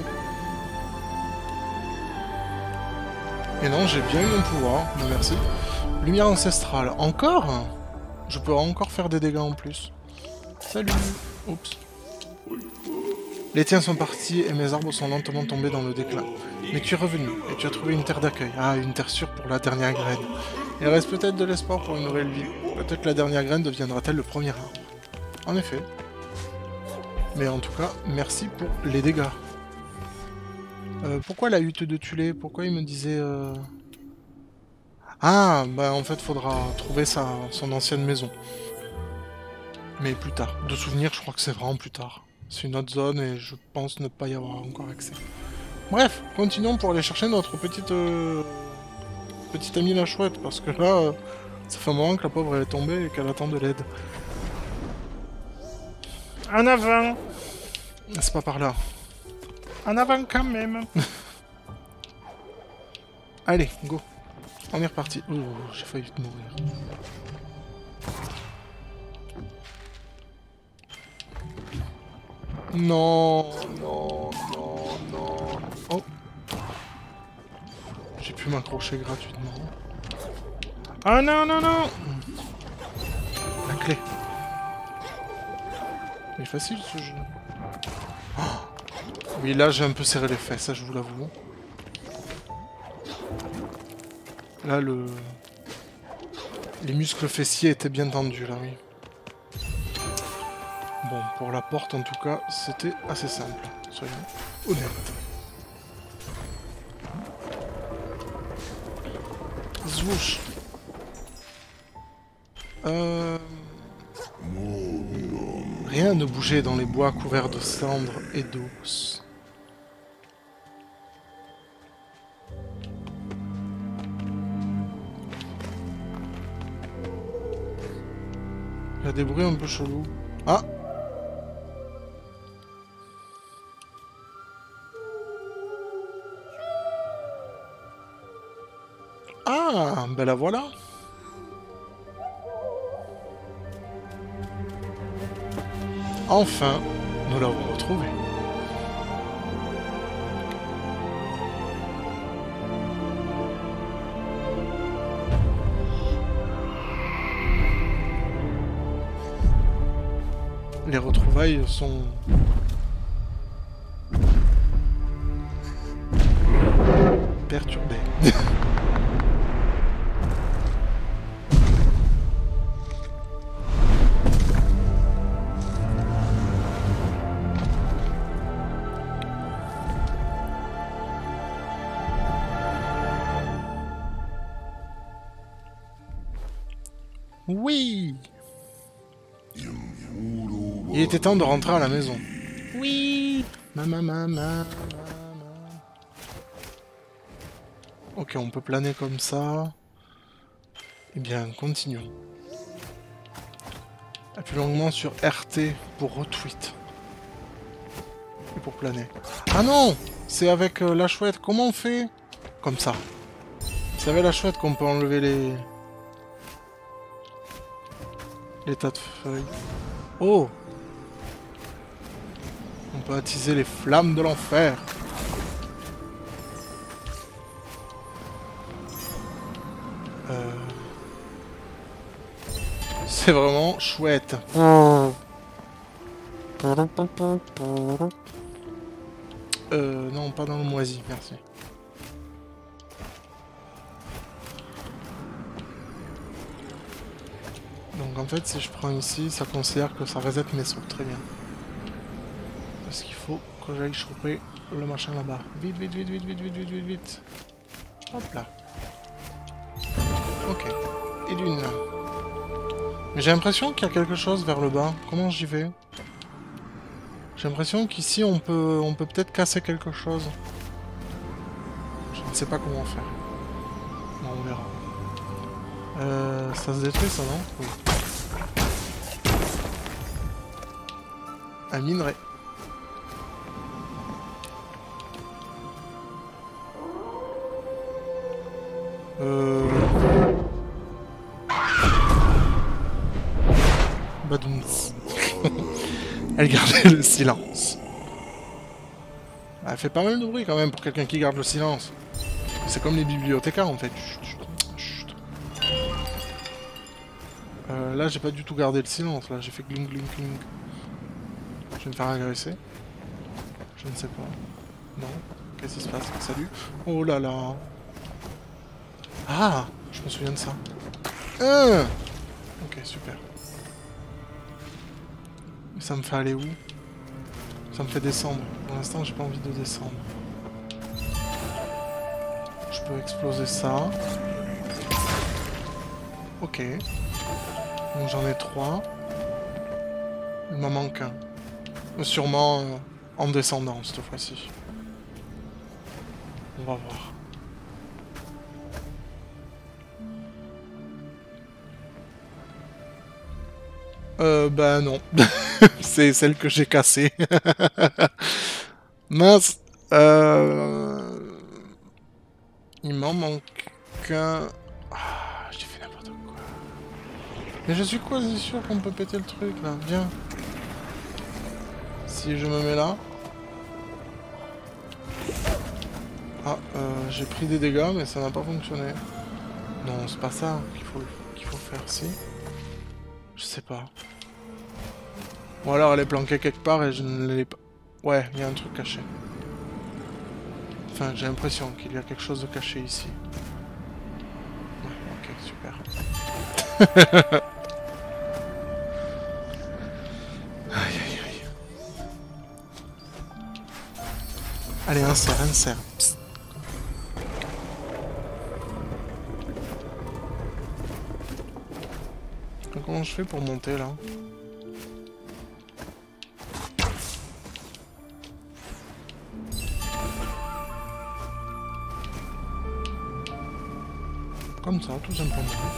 Et non, j'ai bien eu mon pouvoir. Non, merci. Lumière ancestrale. Encore? Je peux encore faire des dégâts en plus. Salut. Oups. Les tiens sont partis et mes arbres sont lentement tombés dans le déclin. Mais tu es revenu et tu as trouvé une terre d'accueil. Ah, une terre sûre pour la dernière graine. Il reste peut-être de l'espoir pour une nouvelle vie. Peut-être que la dernière graine deviendra-t-elle le premier arbre. En effet. Mais en tout cas, merci pour les dégâts. Euh, pourquoi la hutte de Tulé? Pourquoi il me disait... Euh... Ah, bah en fait, faudra trouver sa, son ancienne maison. Mais plus tard. De souvenir, je crois que c'est vraiment plus tard. C'est une autre zone et je pense ne pas y avoir encore accès. Bref, continuons pour aller chercher notre petite... Euh... petite amie la chouette, parce que là, euh, ça fait un moment que la pauvre elle est tombée et qu'elle attend de l'aide. En avant! C'est pas par là. En avant quand même! Allez, go! On est reparti. Oh, j'ai failli mourir. Non, non, non, non. Oh! J'ai pu m'accrocher gratuitement. Ah non, non, non! La clé. Il est facile ce jeu. Oh, oui, là j'ai un peu serré les fesses, ça je vous l'avoue. Là le... Les muscles fessiers étaient bien tendus là, oui. Bon, pour la porte en tout cas, c'était assez simple, soyons honnêtes. Zwoosh. Euh... Rien ne bougeait dans les bois couverts de cendres et d'os. Il y a des bruits un peu chelous. Ah! Ah! Ben la voilà! Enfin, nous l'avons retrouvé. Les retrouvailles sont... perturbées. Oui! Il était temps de rentrer à la maison. Oui! Maman, maman, maman. Ok, on peut planer comme ça. Eh bien, continuons. Appuie longuement sur R T pour retweet. Et pour planer. Ah non! C'est avec euh, la chouette. Comment on fait? Comme ça. C'est avec la chouette qu'on peut enlever les... les tas de feuilles. Oh! On peut attiser les flammes de l'enfer. Euh... C'est vraiment chouette. Euh, non, pas dans le moisi, merci. Donc en fait, si je prends ici, ça considère que ça reset mes sauts. Très bien. Parce qu'il faut que j'aille choper le machin là-bas. Vite, vite, vite, vite, vite, vite, vite, vite, vite. Hop là. Ok. Et d'une. Mais j'ai l'impression qu'il y a quelque chose vers le bas. Comment j'y vais? J'ai l'impression qu'ici on peut on peut peut-être casser quelque chose. Je ne sais pas comment faire. Bon, on verra. Euh, ça se détruit ça, non? Oui. Un minerai. Euh... Badoums. Elle gardait le silence. Elle fait pas mal de bruit quand même pour quelqu'un qui garde le silence. C'est comme les bibliothécaires en fait. Chut, chut, chut. Euh, là j'ai pas du tout gardé le silence, là j'ai fait gling gling gling. Je vais me faire agresser. Je ne sais pas. Non. Qu'est-ce qui se passe? Salut. Oh là là. Ah, je me souviens de ça. Euh ok, super. Et ça me fait aller où? Ça me fait descendre. Pour l'instant, j'ai pas envie de descendre. Je peux exploser ça. Ok. Donc j'en ai trois. Il m'en manque un. Sûrement euh, en descendant cette fois-ci. On va voir. Euh, bah non. C'est celle que j'ai cassée. Mince. Euh... Il m'en manque qu'un... Ah, j'ai fait n'importe quoi. Mais je suis quasi sûr qu'on peut péter le truc, là. Viens. Si je me mets là... Ah, euh, j'ai pris des dégâts, mais ça n'a pas fonctionné. Non, c'est pas ça qu'il faut, qu'il faut faire, si. Je sais pas. Ou alors elle est planquée quelque part et je ne l'ai pas... Ouais, il y a un truc caché. Enfin, j'ai l'impression qu'il y a quelque chose de caché ici. Ouais, ok, super. Aïe, aïe, aïe. Allez, insère, insère. Psst. Comment je fais pour monter, là? Comme ça, tout simplement.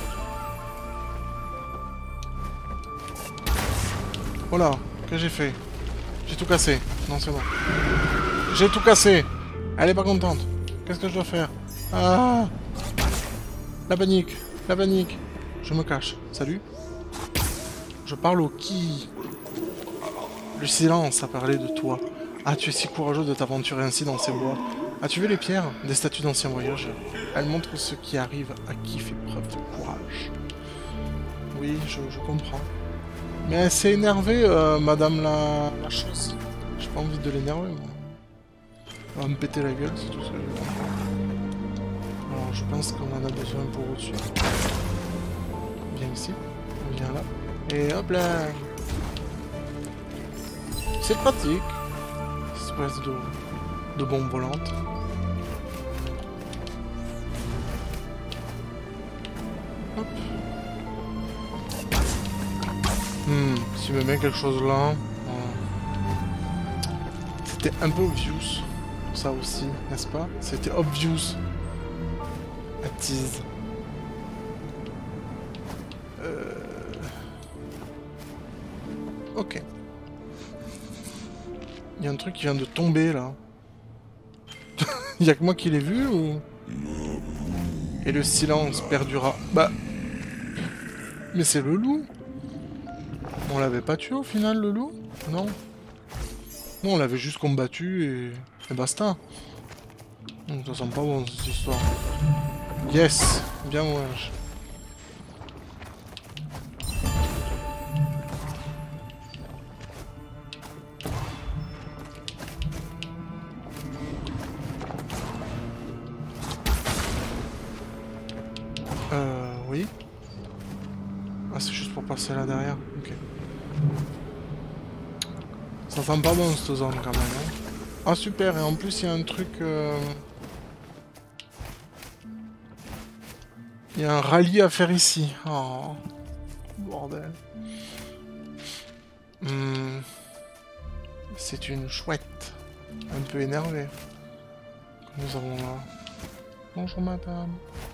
Voilà, que j'ai fait? J'ai tout cassé. Non, c'est bon. J'ai tout cassé. Elle est pas contente. Qu'est-ce que je dois faire? Ah! La panique. La panique. Je me cache. Salut. Je parle au qui? Le silence a parlé de toi. Ah, tu es si courageux de t'aventurer ainsi dans ces bois. As-tu vu les pierres? Des statues d'anciens voyageurs. Elles montrent ce qui arrive à qui fait preuve de courage. Oui, je, je comprends. Mais elle s'est énervée, euh, madame la... la chose. J'ai pas envie de l'énerver, moi. Elle va me péter la gueule, c'est tout ça. Alors, je pense qu'on en a besoin pour au-dessus. Viens ici. Viens là. Et hop là. C'est pratique. Espèce de... de bombe volante. Hop. Hmm, si je me mets quelque chose là... Voilà. C'était un peu obvious. Ça aussi, n'est-ce pas? C'était obvious. À tease. Euh... Ok. Il y a un truc qui vient de tomber là. Il y a que moi qui l'ai vu ou... Et le silence perdura. Bah... Mais c'est le loup. On l'avait pas tué au final, le loup? Non. Non, on l'avait juste combattu et... et basta. Donc ça sent pas bon cette histoire. Yes. Bien wesh. Euh... Oui. Ah, c'est juste pour passer là derrière. Ok. Ça sent pas bon cette zone quand même. Hein. Ah super, et en plus il y a un truc... Euh... Il y a un rallye à faire ici. Oh. Bordel. Hmm. C'est une chouette. Un peu énervée. Nous avons là... Bonjour madame.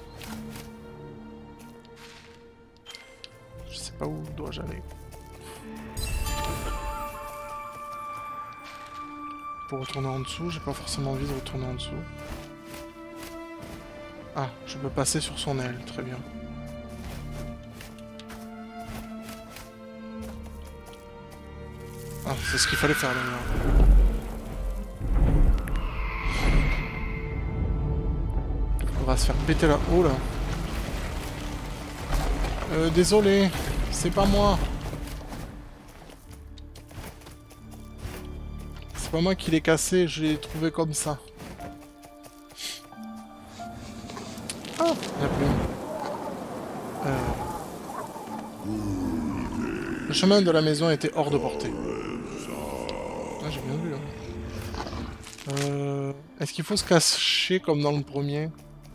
Je sais pas où dois-je aller. Pour retourner en dessous, j'ai pas forcément envie de retourner en dessous. Ah, je peux passer sur son aile, très bien. Ah, c'est ce qu'il fallait faire d'ailleurs. On va se faire péter là. Oh là. Euh, désolé, c'est pas moi. pas moi qui l'ai cassé, je l'ai trouvé comme ça. Ah, la plume. Euh... Le chemin de la maison était hors de portée. Ah, j'ai bien vu. Hein. Euh... Est-ce qu'il faut se cacher comme dans le premier?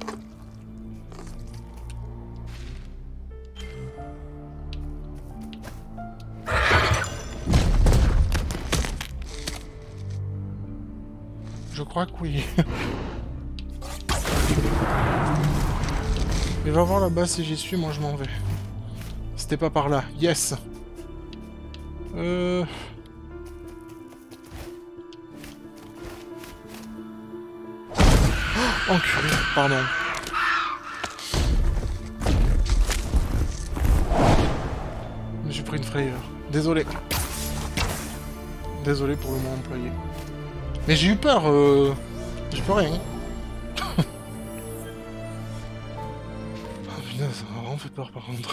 Je crois que oui. Mais va voir là-bas si j'y suis, moi je m'en vais. C'était pas par là. Yes. Euh... Oh, enculé, pardon. Je me suis pris une frayeur. Désolé. Désolé pour le mot employé. Mais j'ai eu peur, euh... J'y peux rien. Ah putain, ça m'a vraiment fait peur par contre.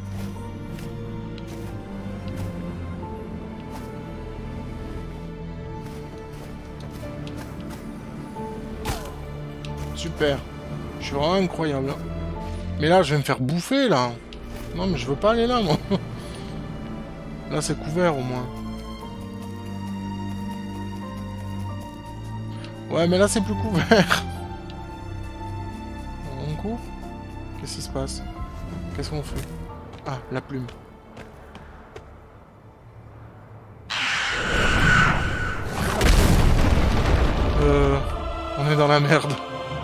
Super. Je suis vraiment incroyable. Hein. Mais là, je vais me faire bouffer, là. Non, mais je veux pas aller là, moi. Là, c'est couvert, au moins. Ouais, mais là, c'est plus couvert. On court? Qu'est-ce qui se passe? Qu'est-ce qu'on fait? Ah, la plume. Euh... On est dans la merde.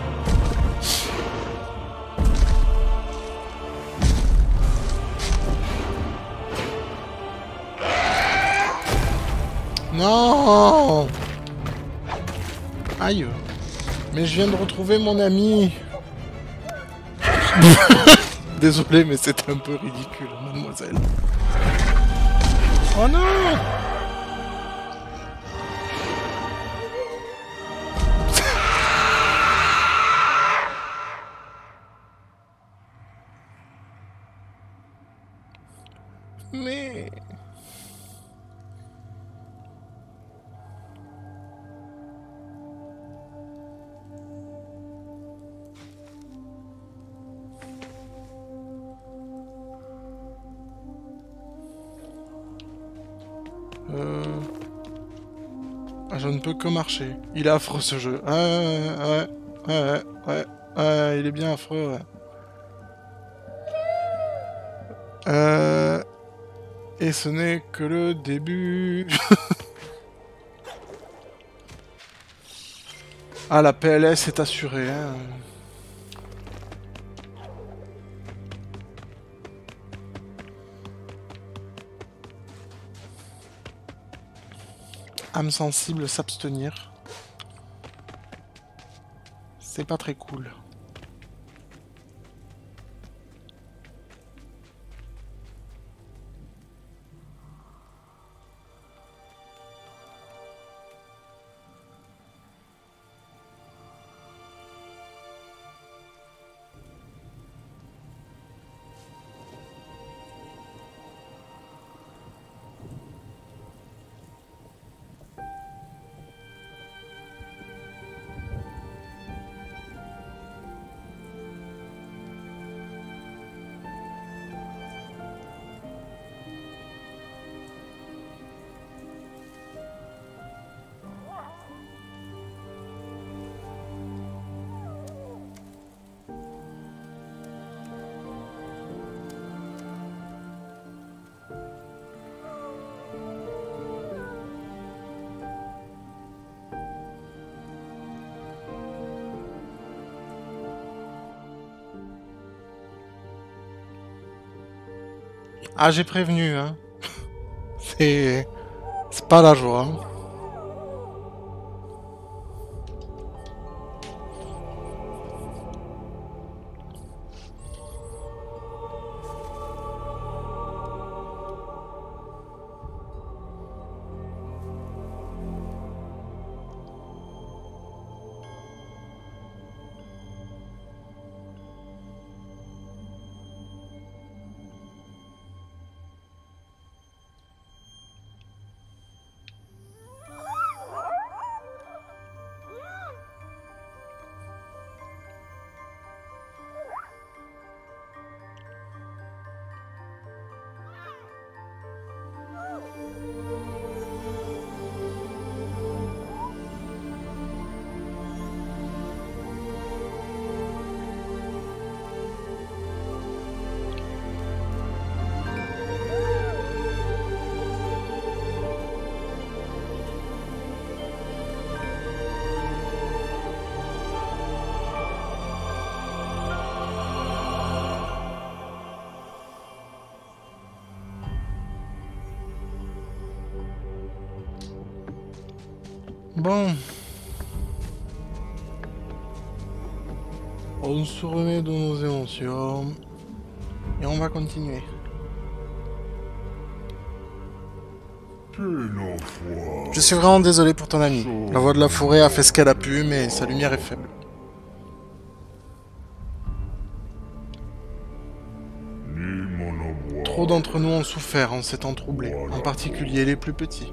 Non! Aïe. Mais je viens de retrouver mon ami. Désolé, mais c'est un peu ridicule, mademoiselle. Oh non! Mais... Euh... Ah, je ne peux que marcher. Il est affreux ce jeu. Ouais, ouais, ouais, ouais, ouais, ouais, il est bien affreux, ouais. Euh... Et ce n'est que le début. Ah, la P L S est assurée, hein. Âme sensible, s'abstenir. C'est pas très cool. Ah, j'ai prévenu, hein. C'est... C'est pas la joie. Hein. Bon. On se remet de nos émotions. Et on va continuer. Je suis vraiment désolé pour ton ami. La voix de la forêt a fait ce qu'elle a pu, mais sa lumière est faible. Trop d'entre nous ont souffert en s'étant troublés, en particulier les plus petits.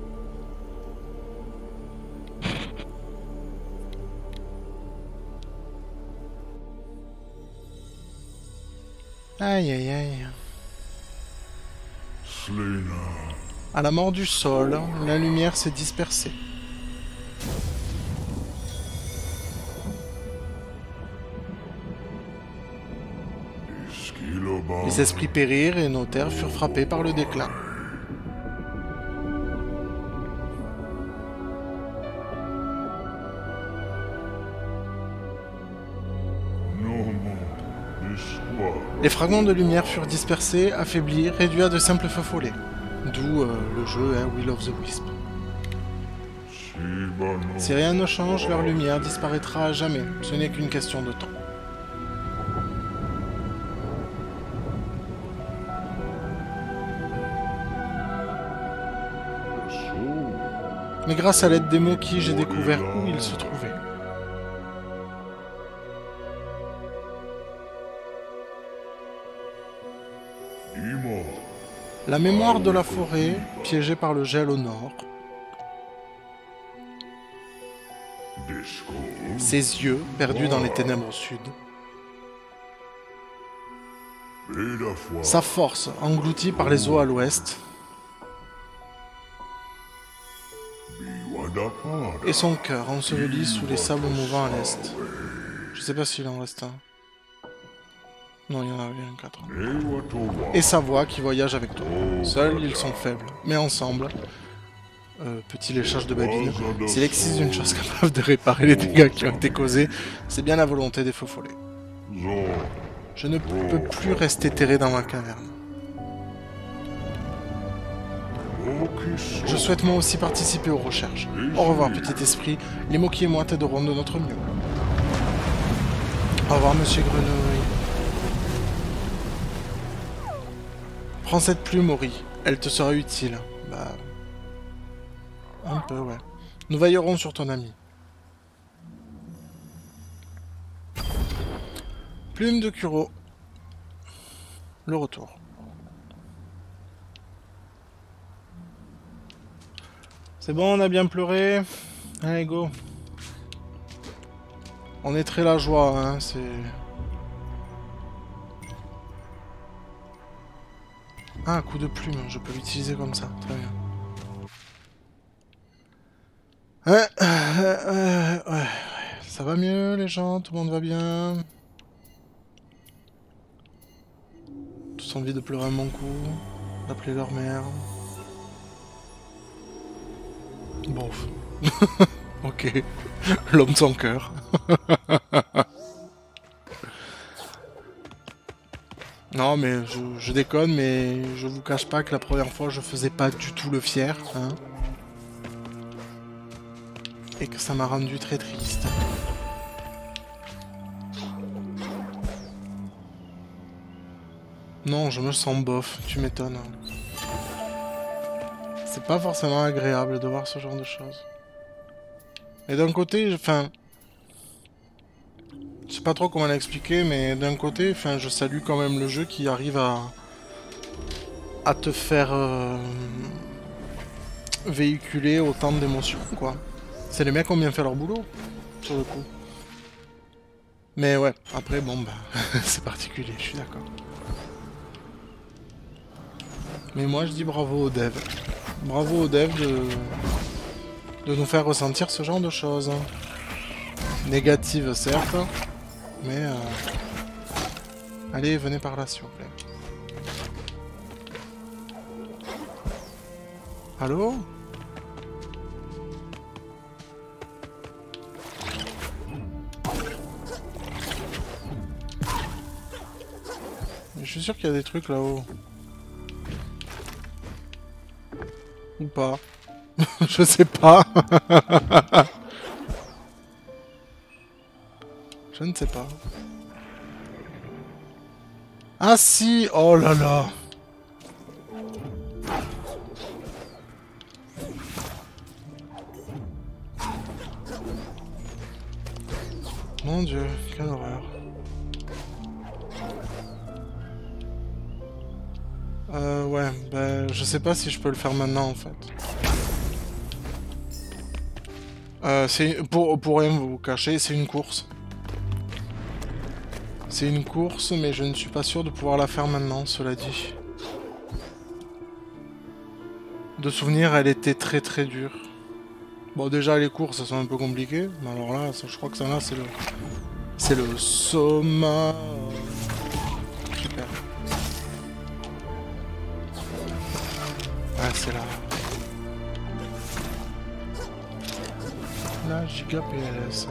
Aïe aïe aïe. À la mort du sol, la lumière s'est dispersée. Les esprits périrent et nos terres furent frappées par le déclin. Les fragments de lumière furent dispersés, affaiblis, réduits à de simples feux follets. D'où euh, le jeu hein, Will of the Wisp. Si rien ne change, leur lumière disparaîtra à jamais. Ce n'est qu'une question de temps. Mais grâce à l'aide des Moki, j'ai découvert où ils se trouvaient. La mémoire de la forêt, piégée par le gel au nord. Ses yeux, perdus dans les ténèbres au sud. Sa force, engloutie par les eaux à l'ouest. Et son cœur, enseveli sous les sables mouvants à l'est. Je sais pas s'il en reste un. Non, il y en avait un quatre. Et sa voix qui voyage avec toi. Seuls, ils sont faibles, mais ensemble... Euh, petit léchage de babine. S'il existe une chose capable de réparer les dégâts qui ont été causés, c'est bien la volonté des feux follets. Je ne peux plus rester terré dans ma caverne. Je souhaite moi aussi participer aux recherches. Au revoir, petit esprit. Les Moki et moi t'aideront de notre mieux. Au revoir, monsieur Grenouille. Prends cette plume, Ori. Elle te sera utile. Bah... Un peu, ouais. Nous veillerons sur ton ami. Plume de Kuro. Le retour. C'est bon, on a bien pleuré. Allez, go. On est très la joie, hein, c'est... Ah, un coup de plume, je peux l'utiliser comme ça, très bien. Ouais, euh, euh, ouais, ouais, ça va mieux les gens, tout le monde va bien. Tous envie de pleurer à mon cou, d'appeler leur mère. Bon, ok, l'homme sans cœur. Non mais je, je déconne, mais je vous cache pas que la première fois je faisais pas du tout le fier, hein. Et que ça m'a rendu très triste. Non, je me sens bof, tu m'étonnes. C'est pas forcément agréable de voir ce genre de choses. Et d'un côté, enfin... Je sais pas trop comment l'expliquer, mais d'un côté, enfin, je salue quand même le jeu qui arrive à... à te faire... Euh... véhiculer autant d'émotions, quoi. C'est les mecs qui ont bien fait leur boulot, sur le coup. Mais ouais, après, bon, bah, c'est particulier, je suis d'accord. Mais moi, je dis bravo aux devs. Bravo aux devs de... de nous faire ressentir ce genre de choses. Négatives, certes, mais... Euh... Allez, venez par là, s'il vous plaît. Allô ? Je suis sûr qu'il y a des trucs là-haut. Ou pas. Je sais pas. Je ne sais pas. Ah si! Oh là là! Mon Dieu, quelle horreur. Euh, ouais, bah, je sais pas si je peux le faire maintenant, en fait. Euh, c'est... Pour, pour rien vous cacher, c'est une course. C'est une course, mais je ne suis pas sûr de pouvoir la faire maintenant, cela dit. De souvenir, elle était très très dure. Bon, déjà, les courses, ça sont un peu compliquées. Mais alors là, ça, je crois que ça là, c'est le... C'est le Soma... Super. Ah, c'est là. La Giga P L S.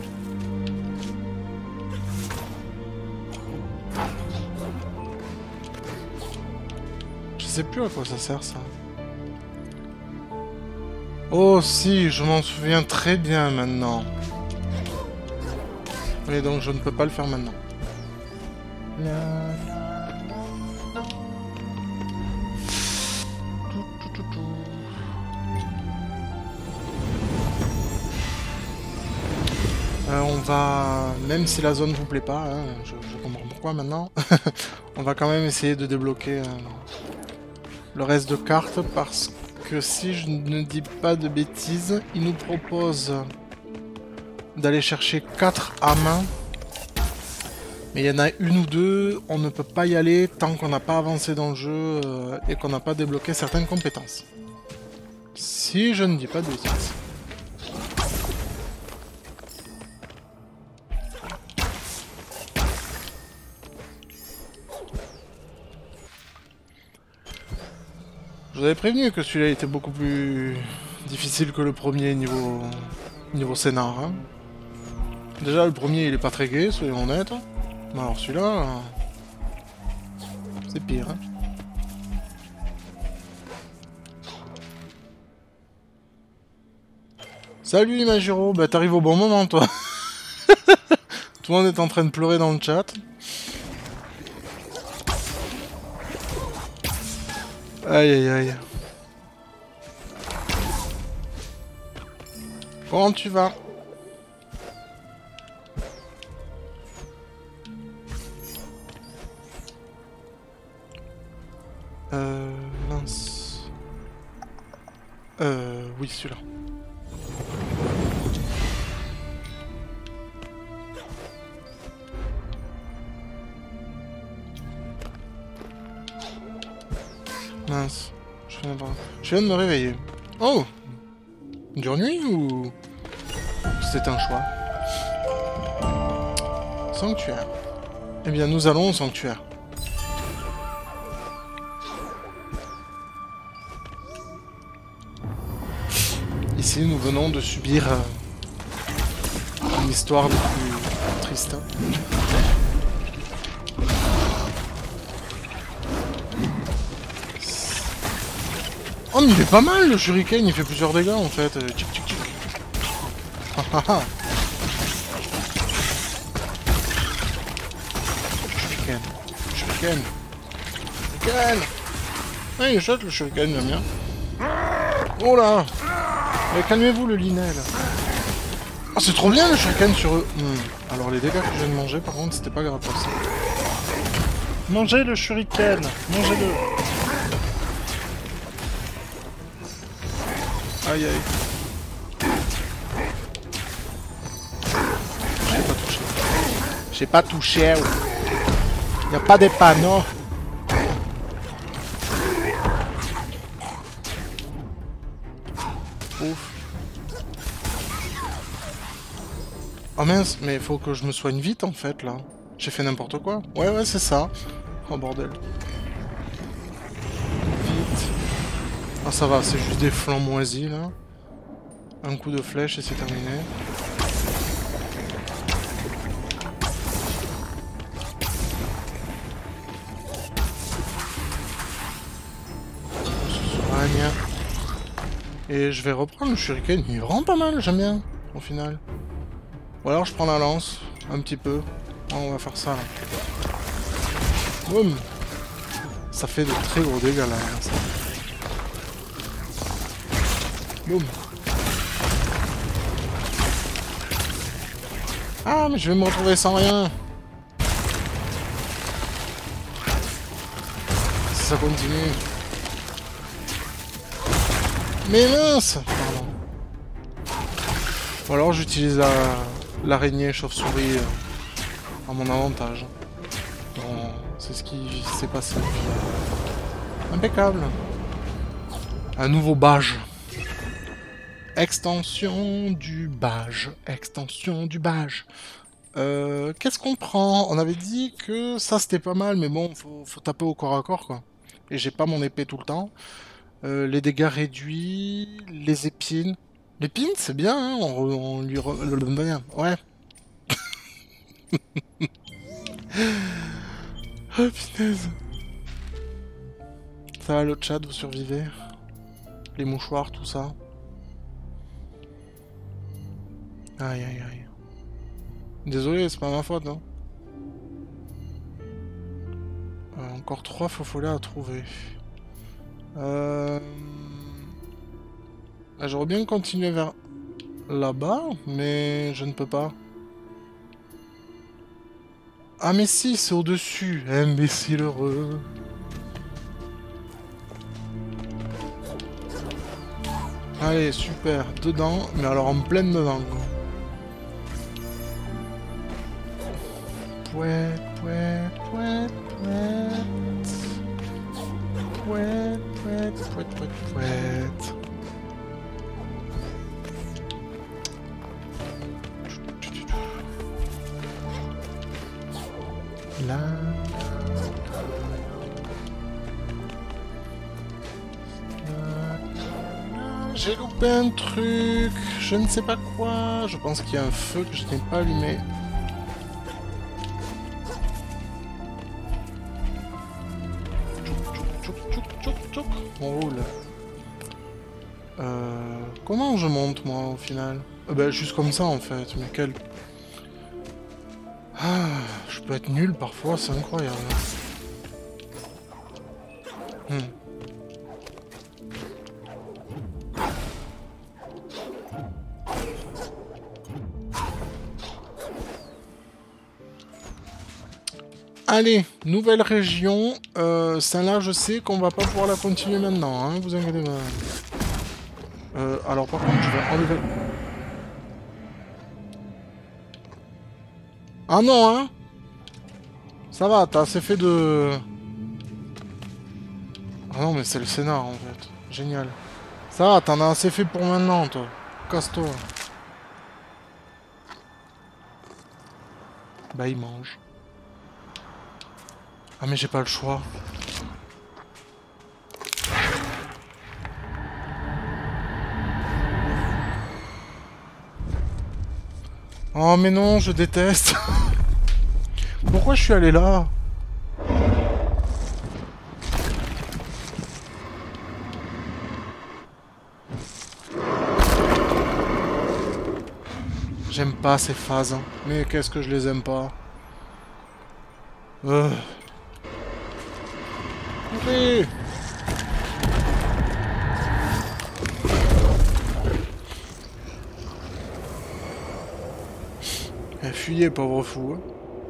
Je sais plus à quoi ça sert, ça. Oh si, je m'en souviens très bien maintenant. Mais donc je ne peux pas le faire maintenant. La, la, la, la. Tout, tout, tout, tout. Euh, on va, même si la zone vous plaît pas, hein, je, je comprends pourquoi maintenant, on va quand même essayer de débloquer euh, le reste de cartes parce que si je ne dis pas de bêtises, il nous propose d'aller chercher quatre âmes. Mais il y en a une ou deux, on ne peut pas y aller tant qu'on n'a pas avancé dans le jeu euh, et qu'on n'a pas débloqué certaines compétences. Si je ne dis pas de bêtises. Je vous avais prévenu que celui-là était beaucoup plus difficile que le premier niveau, niveau scénar. Hein. Déjà, le premier, il est pas très gai, soyons honnêtes. Mais alors celui-là, c'est pire. Hein. Salut Imagiro, bah t'arrives au bon moment toi. Tout le monde est en train de pleurer dans le chat. Aïe aïe aïe. Comment tu vas? Euh... mince... Euh... oui, celui-là. Mince. Je viens, de... je viens de me réveiller. Oh! Dure nuit ou... c'est un choix? Sanctuaire. Eh bien, nous allons au sanctuaire. Ici, nous venons de subir euh, une histoire des plus tristes. Oh, mais il est pas mal le shuriken, il fait plusieurs dégâts en fait. Tchic tchic tchic. Ah ah ah. Shuriken. Shuriken. Shuriken. Ah, il shot le shuriken, j'aime bien. Oh là. Mais calmez-vous le Linel. Ah, c'est trop bien le shuriken sur eux. Hmm. Alors les dégâts que je viens de manger, par contre, c'était pas grave pour ça. Mangez le shuriken. Mangez-le. Aïe aïe. J'ai pas touché. J'ai pas touché. Y'a pas des panneaux. Ouf. Oh mince, mais faut que je me soigne vite en fait là. J'ai fait n'importe quoi. Ouais ouais c'est ça. Oh bordel. Vite. Ah ça va, c'est juste des flancs moisis là. Un coup de flèche et c'est terminé. On se soigne. Et je vais reprendre le shuriken, il est vraiment pas mal, j'aime bien, au final. Ou alors je prends la lance, un petit peu. Oh, on va faire ça, là. Boum. Ça fait de très gros dégâts, là. Ça. Boum. Ah, mais je vais me retrouver sans rien. Si ça continue. Mais mince. Pardon. Ou alors j'utilise la l'araignée chauve-souris euh, à mon avantage. Bon, c'est ce qui s'est passé. Impeccable. Un nouveau badge. Extension du badge. Extension du badge. Euh, Qu'est-ce qu'on prend? On avait dit que ça c'était pas mal, mais bon, faut, faut taper au corps à corps quoi. Et j'ai pas mon épée tout le temps. Euh, les dégâts réduits, les épines. L'épine c'est bien, hein, on, re- on lui re... Ouais. Oh punaise. Ça va le chat, vous survivez? Les mouchoirs, tout ça. Aïe aïe aïe. Désolé, c'est pas ma faute, hein. Euh, encore trois fofolets à trouver. Euh... Ah, j'aurais bien continué vers là-bas, mais je ne peux pas. Ah mais si, c'est au-dessus. Imbécile heureux. Allez, super. Dedans, mais alors en pleine dedans, quoi. Pouette, pouette, pouette, pouette. Pouette, pouette, pouette, pouette, pouette. Là. J'ai loupé un truc, je ne sais pas quoi. Je pense qu'il y a un feu que je n'ai pas allumé. On roule. Euh, comment je monte moi au final? euh, Bah juste comme ça en fait, mais quel... Ah, je peux être nul parfois, c'est incroyable. Hmm. Allez, nouvelle région. Euh, celle-là, je sais qu'on va pas pouvoir la continuer maintenant, hein, vous inquiétez pas. Euh, alors par contre, je vais enlever... Ah non, hein. Ça va, t'as assez fait de... Ah non, mais c'est le scénar, en fait. Génial. Ça va, t'en as assez fait pour maintenant, toi. Casse-toi. Bah, il mange. Ah, mais j'ai pas le choix. Oh, mais non, je déteste. Pourquoi je suis allé là? J'aime pas ces phases. Hein. Mais qu'est-ce que je les aime pas. Euh... Oui. Eh, fuyez, pauvre fou. Hein.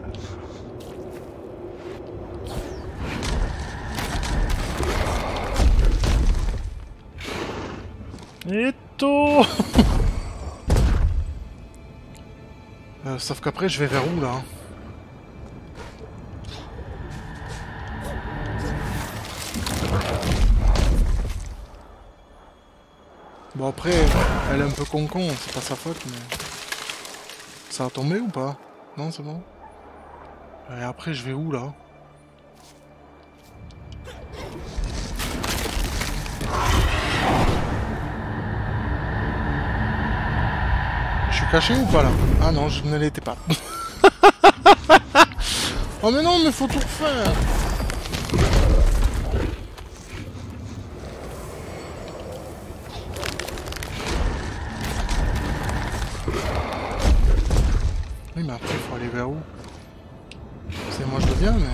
Eto euh, Sauf qu'après, je vais vers où, là? Bon, après, elle est un peu con-con, c'est pas sa faute, mais... Ça a tombé ou pas? Non, c'est bon. Et après, je vais où, là? Je suis caché ou pas, là? Ah non, je ne l'étais pas. Oh mais non, mais faut tout refaire. Oui, mais après, il faut aller vers où? C'est moi, je veux bien, mais...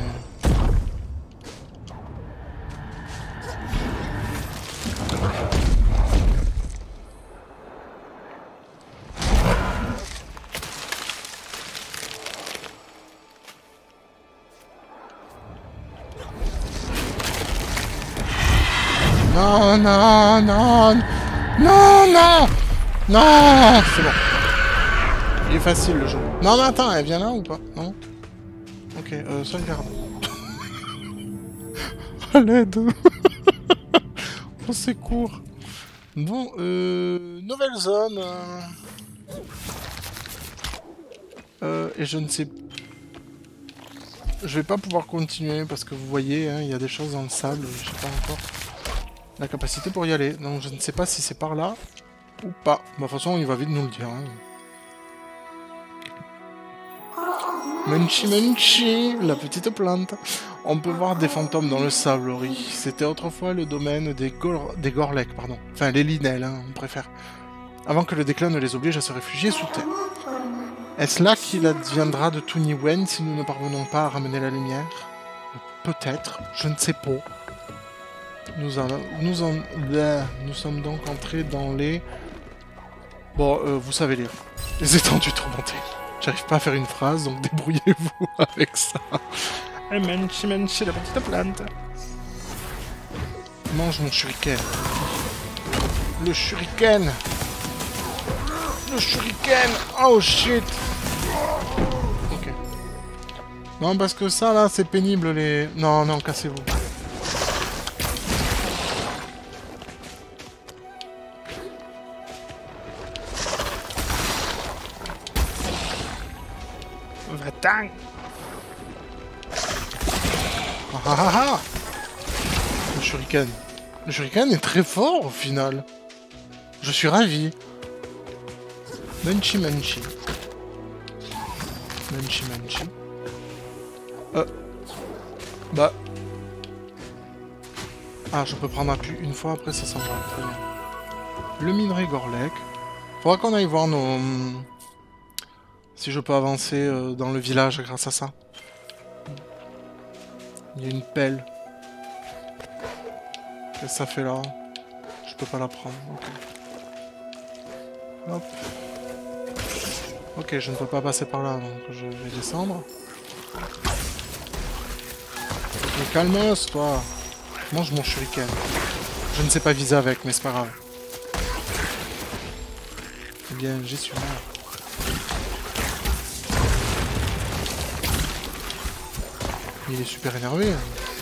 Non, non, non, non, non, non, c'est bon. Il est facile le jeu. Non, mais attends, elle vient là ou pas? Non? Ok, euh, sauvegarde. À l'aide. Oh, c'est court. Bon, euh... nouvelle zone. Euh... euh, et je ne sais... Je vais pas pouvoir continuer parce que vous voyez, hein, il y a des choses dans le sable. Je sais pas encore la capacité pour y aller. Donc je ne sais pas si c'est par là ou pas. Bah, de toute façon, il va vite nous le dire. Hein. Munchi Munchi, la petite plante. On peut voir des fantômes dans le sable, Ori. C'était autrefois le domaine des, Gor des Gorlek, pardon. Enfin, les Linels, hein, on préfère. Avant que le déclin ne les oblige à se réfugier sous terre. Est-ce là qu'il adviendra de Tuniwen si nous ne parvenons pas à ramener la lumière? Peut-être, je ne sais pas. Nous, en, nous, en, là, nous sommes donc entrés dans les... Bon, euh, vous savez lire. Les étendues tourmentées. J'arrive pas à faire une phrase, donc débrouillez-vous avec ça. Et Menchi Menchi, la petite plante. Mange mon shuriken. Le shuriken. Le shuriken. Oh shit. Ok. Non, parce que ça, là, c'est pénible, les... Non, non, cassez-vous. Va-t'en. Ah ah ah ah. Le shuriken. Le shuriken est très fort, au final. Je suis ravi. Munchi Munchi. Munchi Munchi. Euh. Bah. Ah, je peux prendre appui une fois, après ça s'en va. Très bien. Le minerai Gorlek. Faudra qu'on aille voir nos... Si je peux avancer euh, dans le village grâce à ça. Il y a une pelle. Qu'est-ce que ça fait là? Je peux pas la prendre. Ok. Hop. Ok, je ne peux pas passer par là, donc je vais descendre. Mais calme-toi, toi. Mange mon shuriken. Je ne sais pas viser avec, mais c'est pas grave. Eh bien, j'y suis mort. Il est super énervé.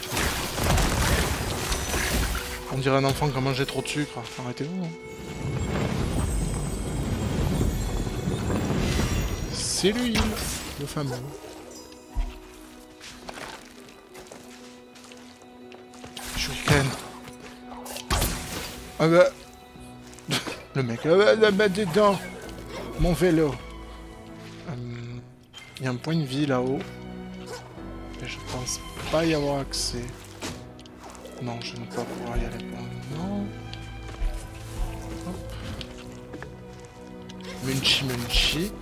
On dirait un enfant qui a mangé trop de sucre. Arrêtez-vous. Hein. C'est lui, le fameux. Shuriken. Ah bah... Le mec, ah bah, là-bas dedans. Mon vélo. Il hum, y a un point de vie là-haut. Et je pense pas y avoir accès. Non, je ne peux pas pouvoir y aller pour maintenant. Hop. Munchi Munchi.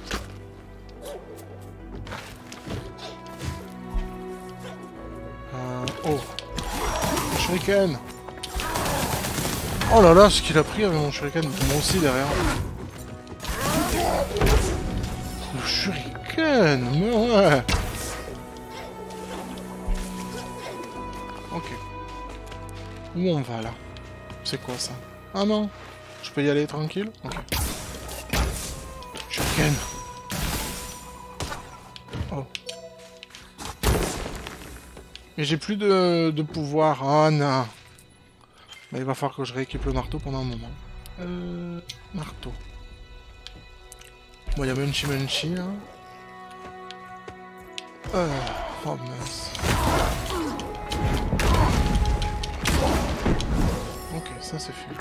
Euh, oh. Shuriken. Oh là là, ce qu'il a pris avec mon shuriken. Moi aussi derrière. Le shuriken, mais ouais. Ok. Où on va là? C'est quoi ça? Ah non. Je peux y aller tranquille? Ok. Shuriken. Oh. Mais j'ai plus de, de pouvoir. Oh non. Bah, il va falloir que je rééquipe le marteau pendant un moment. Euh... Marteau. Bon, il y a Munchi Munchi, là. Euh... Oh, mince. Ok, ça c'est fait.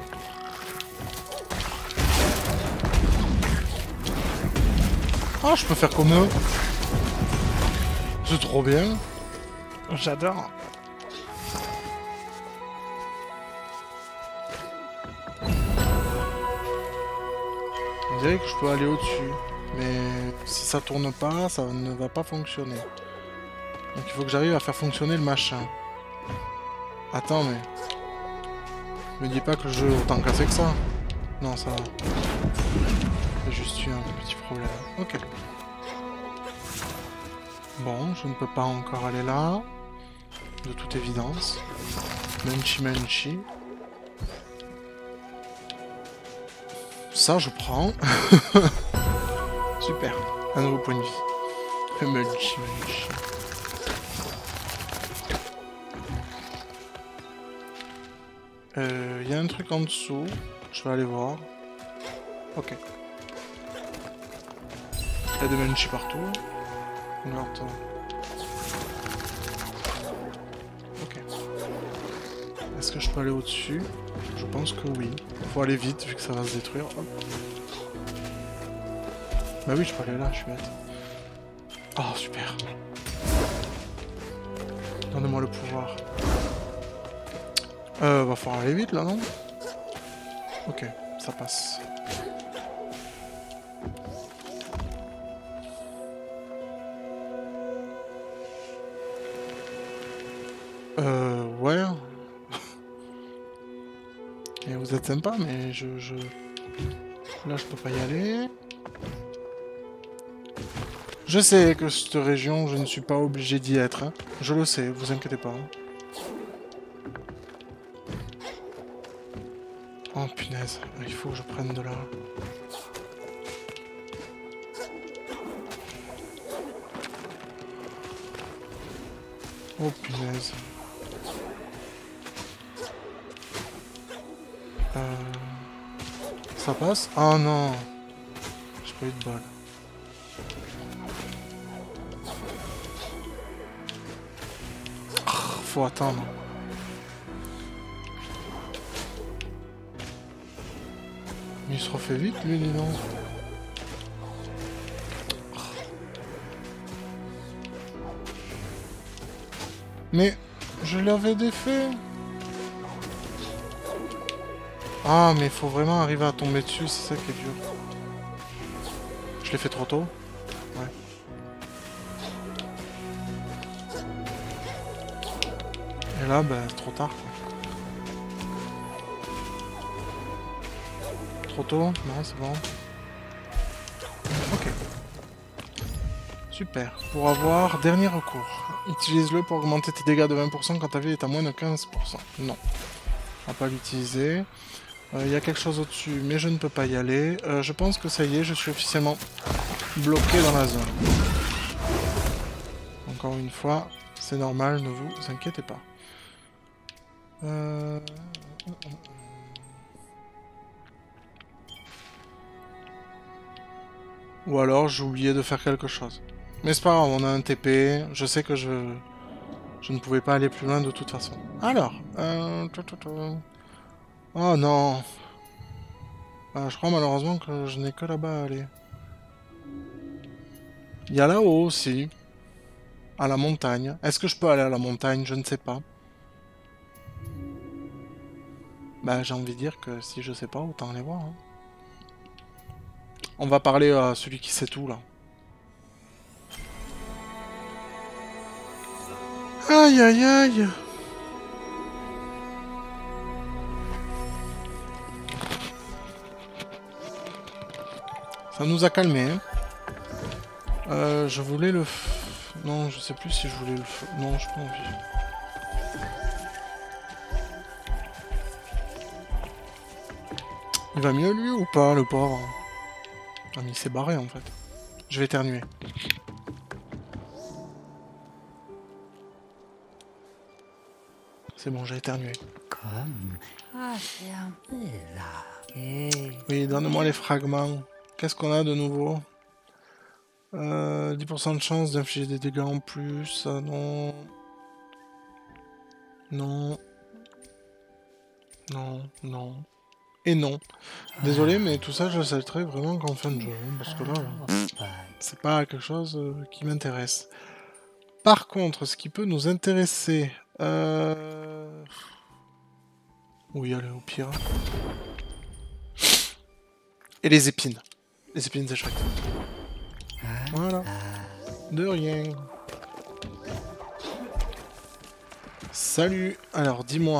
Ah, je peux faire comme eux. C'est trop bien. J'adore. On dirait que je peux aller au-dessus. Mais si ça tourne pas, ça ne va pas fonctionner. Donc il faut que j'arrive à faire fonctionner le machin. Attends, mais... Me dis pas que le jeu est autant cassé que ça. Non, ça va. C'est juste eu un petit problème. Ok. Bon, je ne peux pas encore aller là. De toute évidence. Munchy Munchy. Ça, je prends. Super. Un nouveau point de vie. Munchy Munchy. Il euh, y a un truc en dessous. Je vais aller voir. Ok. Il y a des Munchy partout. Regarde. Ok. Est-ce que je peux aller au-dessus? Je pense que oui. Faut aller vite vu que ça va se détruire. Hop. Bah oui, je peux aller là, je suis bête. Oh, super. Donnez-moi le pouvoir. Euh, va falloir aller vite là, non? Ok, ça passe. Euh, ouais. Et vous êtes sympa, mais je, je... Là, je peux pas y aller. Je sais que cette région, je ne suis pas obligé d'y être. Hein. Je le sais, vous inquiétez pas. Hein. Oh punaise, il faut que je prenne de là. Oh punaise. Euh... Ça passe? Oh non. J'ai pas eu de balle. Oh, faut attendre. Mais il se refait vite lui, dis donc. Mais je l'avais défait. Ah, mais il faut vraiment arriver à tomber dessus, c'est ça qui est dur. Je l'ai fait trop tôt. Ouais. Et là, bah, trop tard, quoi. Trop tôt? Non, c'est bon. Ok. Super. Pour avoir dernier recours. Utilise-le pour augmenter tes dégâts de vingt pour cent quand ta vie est à moins de quinze pour cent. Non. On va pas l'utiliser. Il euh, y a quelque chose au-dessus, mais je ne peux pas y aller. Euh, je pense que ça y est, je suis officiellement bloqué dans la zone. Encore une fois, c'est normal, ne vous inquiétez pas. Euh... Ou alors j'ai oublié de faire quelque chose. Mais c'est pas grave, on a un T P, je sais que je... Je ne pouvais pas aller plus loin de toute façon. Alors... Euh... Oh non. Ah, je crois malheureusement que je n'ai que là-bas à aller. Il y a là-haut aussi. À la montagne. Est-ce que je peux aller à la montagne? Je ne sais pas. Bah j'ai envie de dire que si je sais pas, autant aller voir. Hein. On va parler à celui qui sait tout là. Aïe aïe aïe. Ça nous a calmé. Hein. Euh, je voulais le... F... Non, je sais plus si je voulais le... F... Non, je n'ai pas envie. Il va mieux lui ou pas, le pauvre? Ah mais il s'est barré en fait. Je vais éternuer. C'est bon, j'ai éternué. Oui, donne-moi les fragments. Qu'est-ce qu'on a de nouveau? euh, dix pour cent de chance d'infliger des dégâts en plus. Ah, non. Non. Non, non. Et non. Désolé, mais tout ça, je le salterai vraiment qu'en fin de jeu. Parce que là, c'est pas quelque chose qui m'intéresse. Par contre, ce qui peut nous intéresser... Euh... Oui, allez, au pire. Et les épines. Les épines d'échec. Voilà. De rien. Salut. Alors, dis-moi.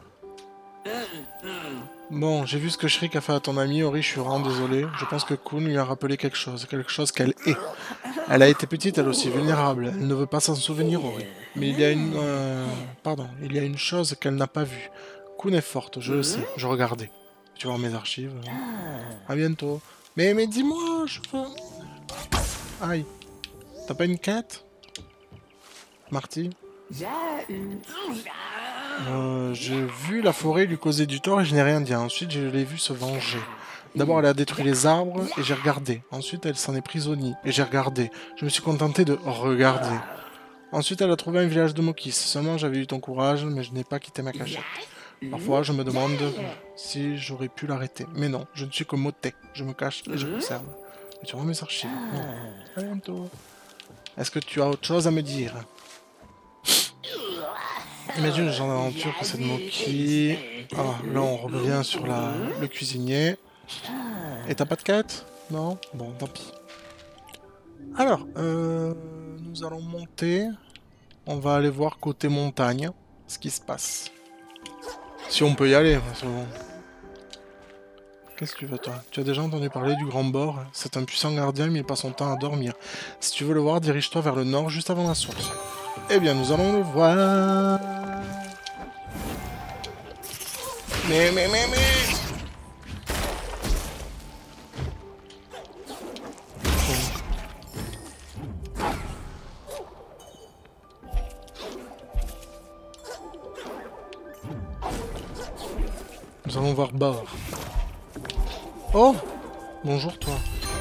Bon, j'ai vu ce que Shriek a fait à ton ami, Ori, je suis vraiment désolé. Je pense que Kun lui a rappelé quelque chose, quelque chose qu'elle est. Elle a été petite, elle aussi, vulnérable. Elle ne veut pas s'en souvenir, Ori. Mais il y a une... Euh... Pardon, il y a une chose qu'elle n'a pas vue. Kun est forte, je le sais, je regardais. Tu vois mes archives. À bientôt. Mais, mais dis-moi, je veux... Aïe. T'as pas une quête, Marty? Euh, j'ai vu la forêt lui causer du tort et je n'ai rien dit. Ensuite, je l'ai vu se venger. D'abord, elle a détruit les arbres et j'ai regardé. Ensuite, elle s'en est prise au nid et j'ai regardé. Je me suis contenté de regarder. Ensuite, elle a trouvé un village de Mokis. Seulement, j'avais eu ton courage, mais je n'ai pas quitté ma cachette. Parfois, je me demande si j'aurais pu l'arrêter. Mais non, je ne suis que Moté. Je me cache et je observe. Et tu vois mes archives. Non. À bientôt. Est-ce que tu as autre chose à me dire? Imagine le genre d'aventure que c'est de Moki. Ah, là on revient sur la, le cuisinier. Et t'as pas de quête? Non? Bon, tant pis. Alors, euh, nous allons monter. On va aller voir côté montagne ce qui se passe. Si on peut y aller, c'est bon. Qu'est-ce que tu veux toi? Tu as déjà entendu parler du Grand Bord? C'est un puissant gardien, mais il passe son temps à dormir. Si tu veux le voir, dirige-toi vers le nord, juste avant la source. Eh bien, nous allons le voir. Mais, mais, mais, mais... Nous allons voir Bord. Oh! Bonjour, toi.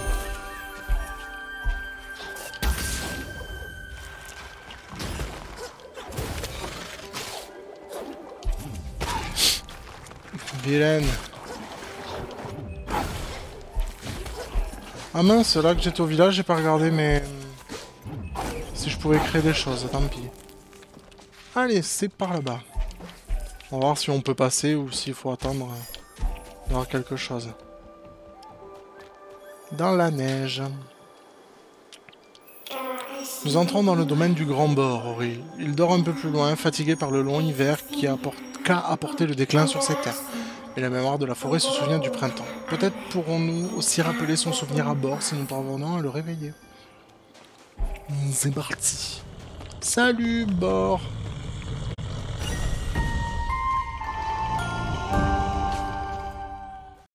Vilaine. Ah mince, c'est là que j'étais au village, j'ai pas regardé, mais... Si je pouvais créer des choses, tant pis. Allez, c'est par là-bas. On va voir si on peut passer ou s'il faut attendre d'avoir quelque chose. Dans la neige. Nous entrons dans le domaine du Grand Bord, Ori. Il dort un peu plus loin, fatigué par le long hiver qui a apporté, qu'a apporté le déclin sur ses terres. Et la mémoire de la forêt se souvient du printemps. Peut-être pourrons-nous aussi rappeler son souvenir à bord si nous parvenons à le réveiller. C'est parti. Salut, Bord.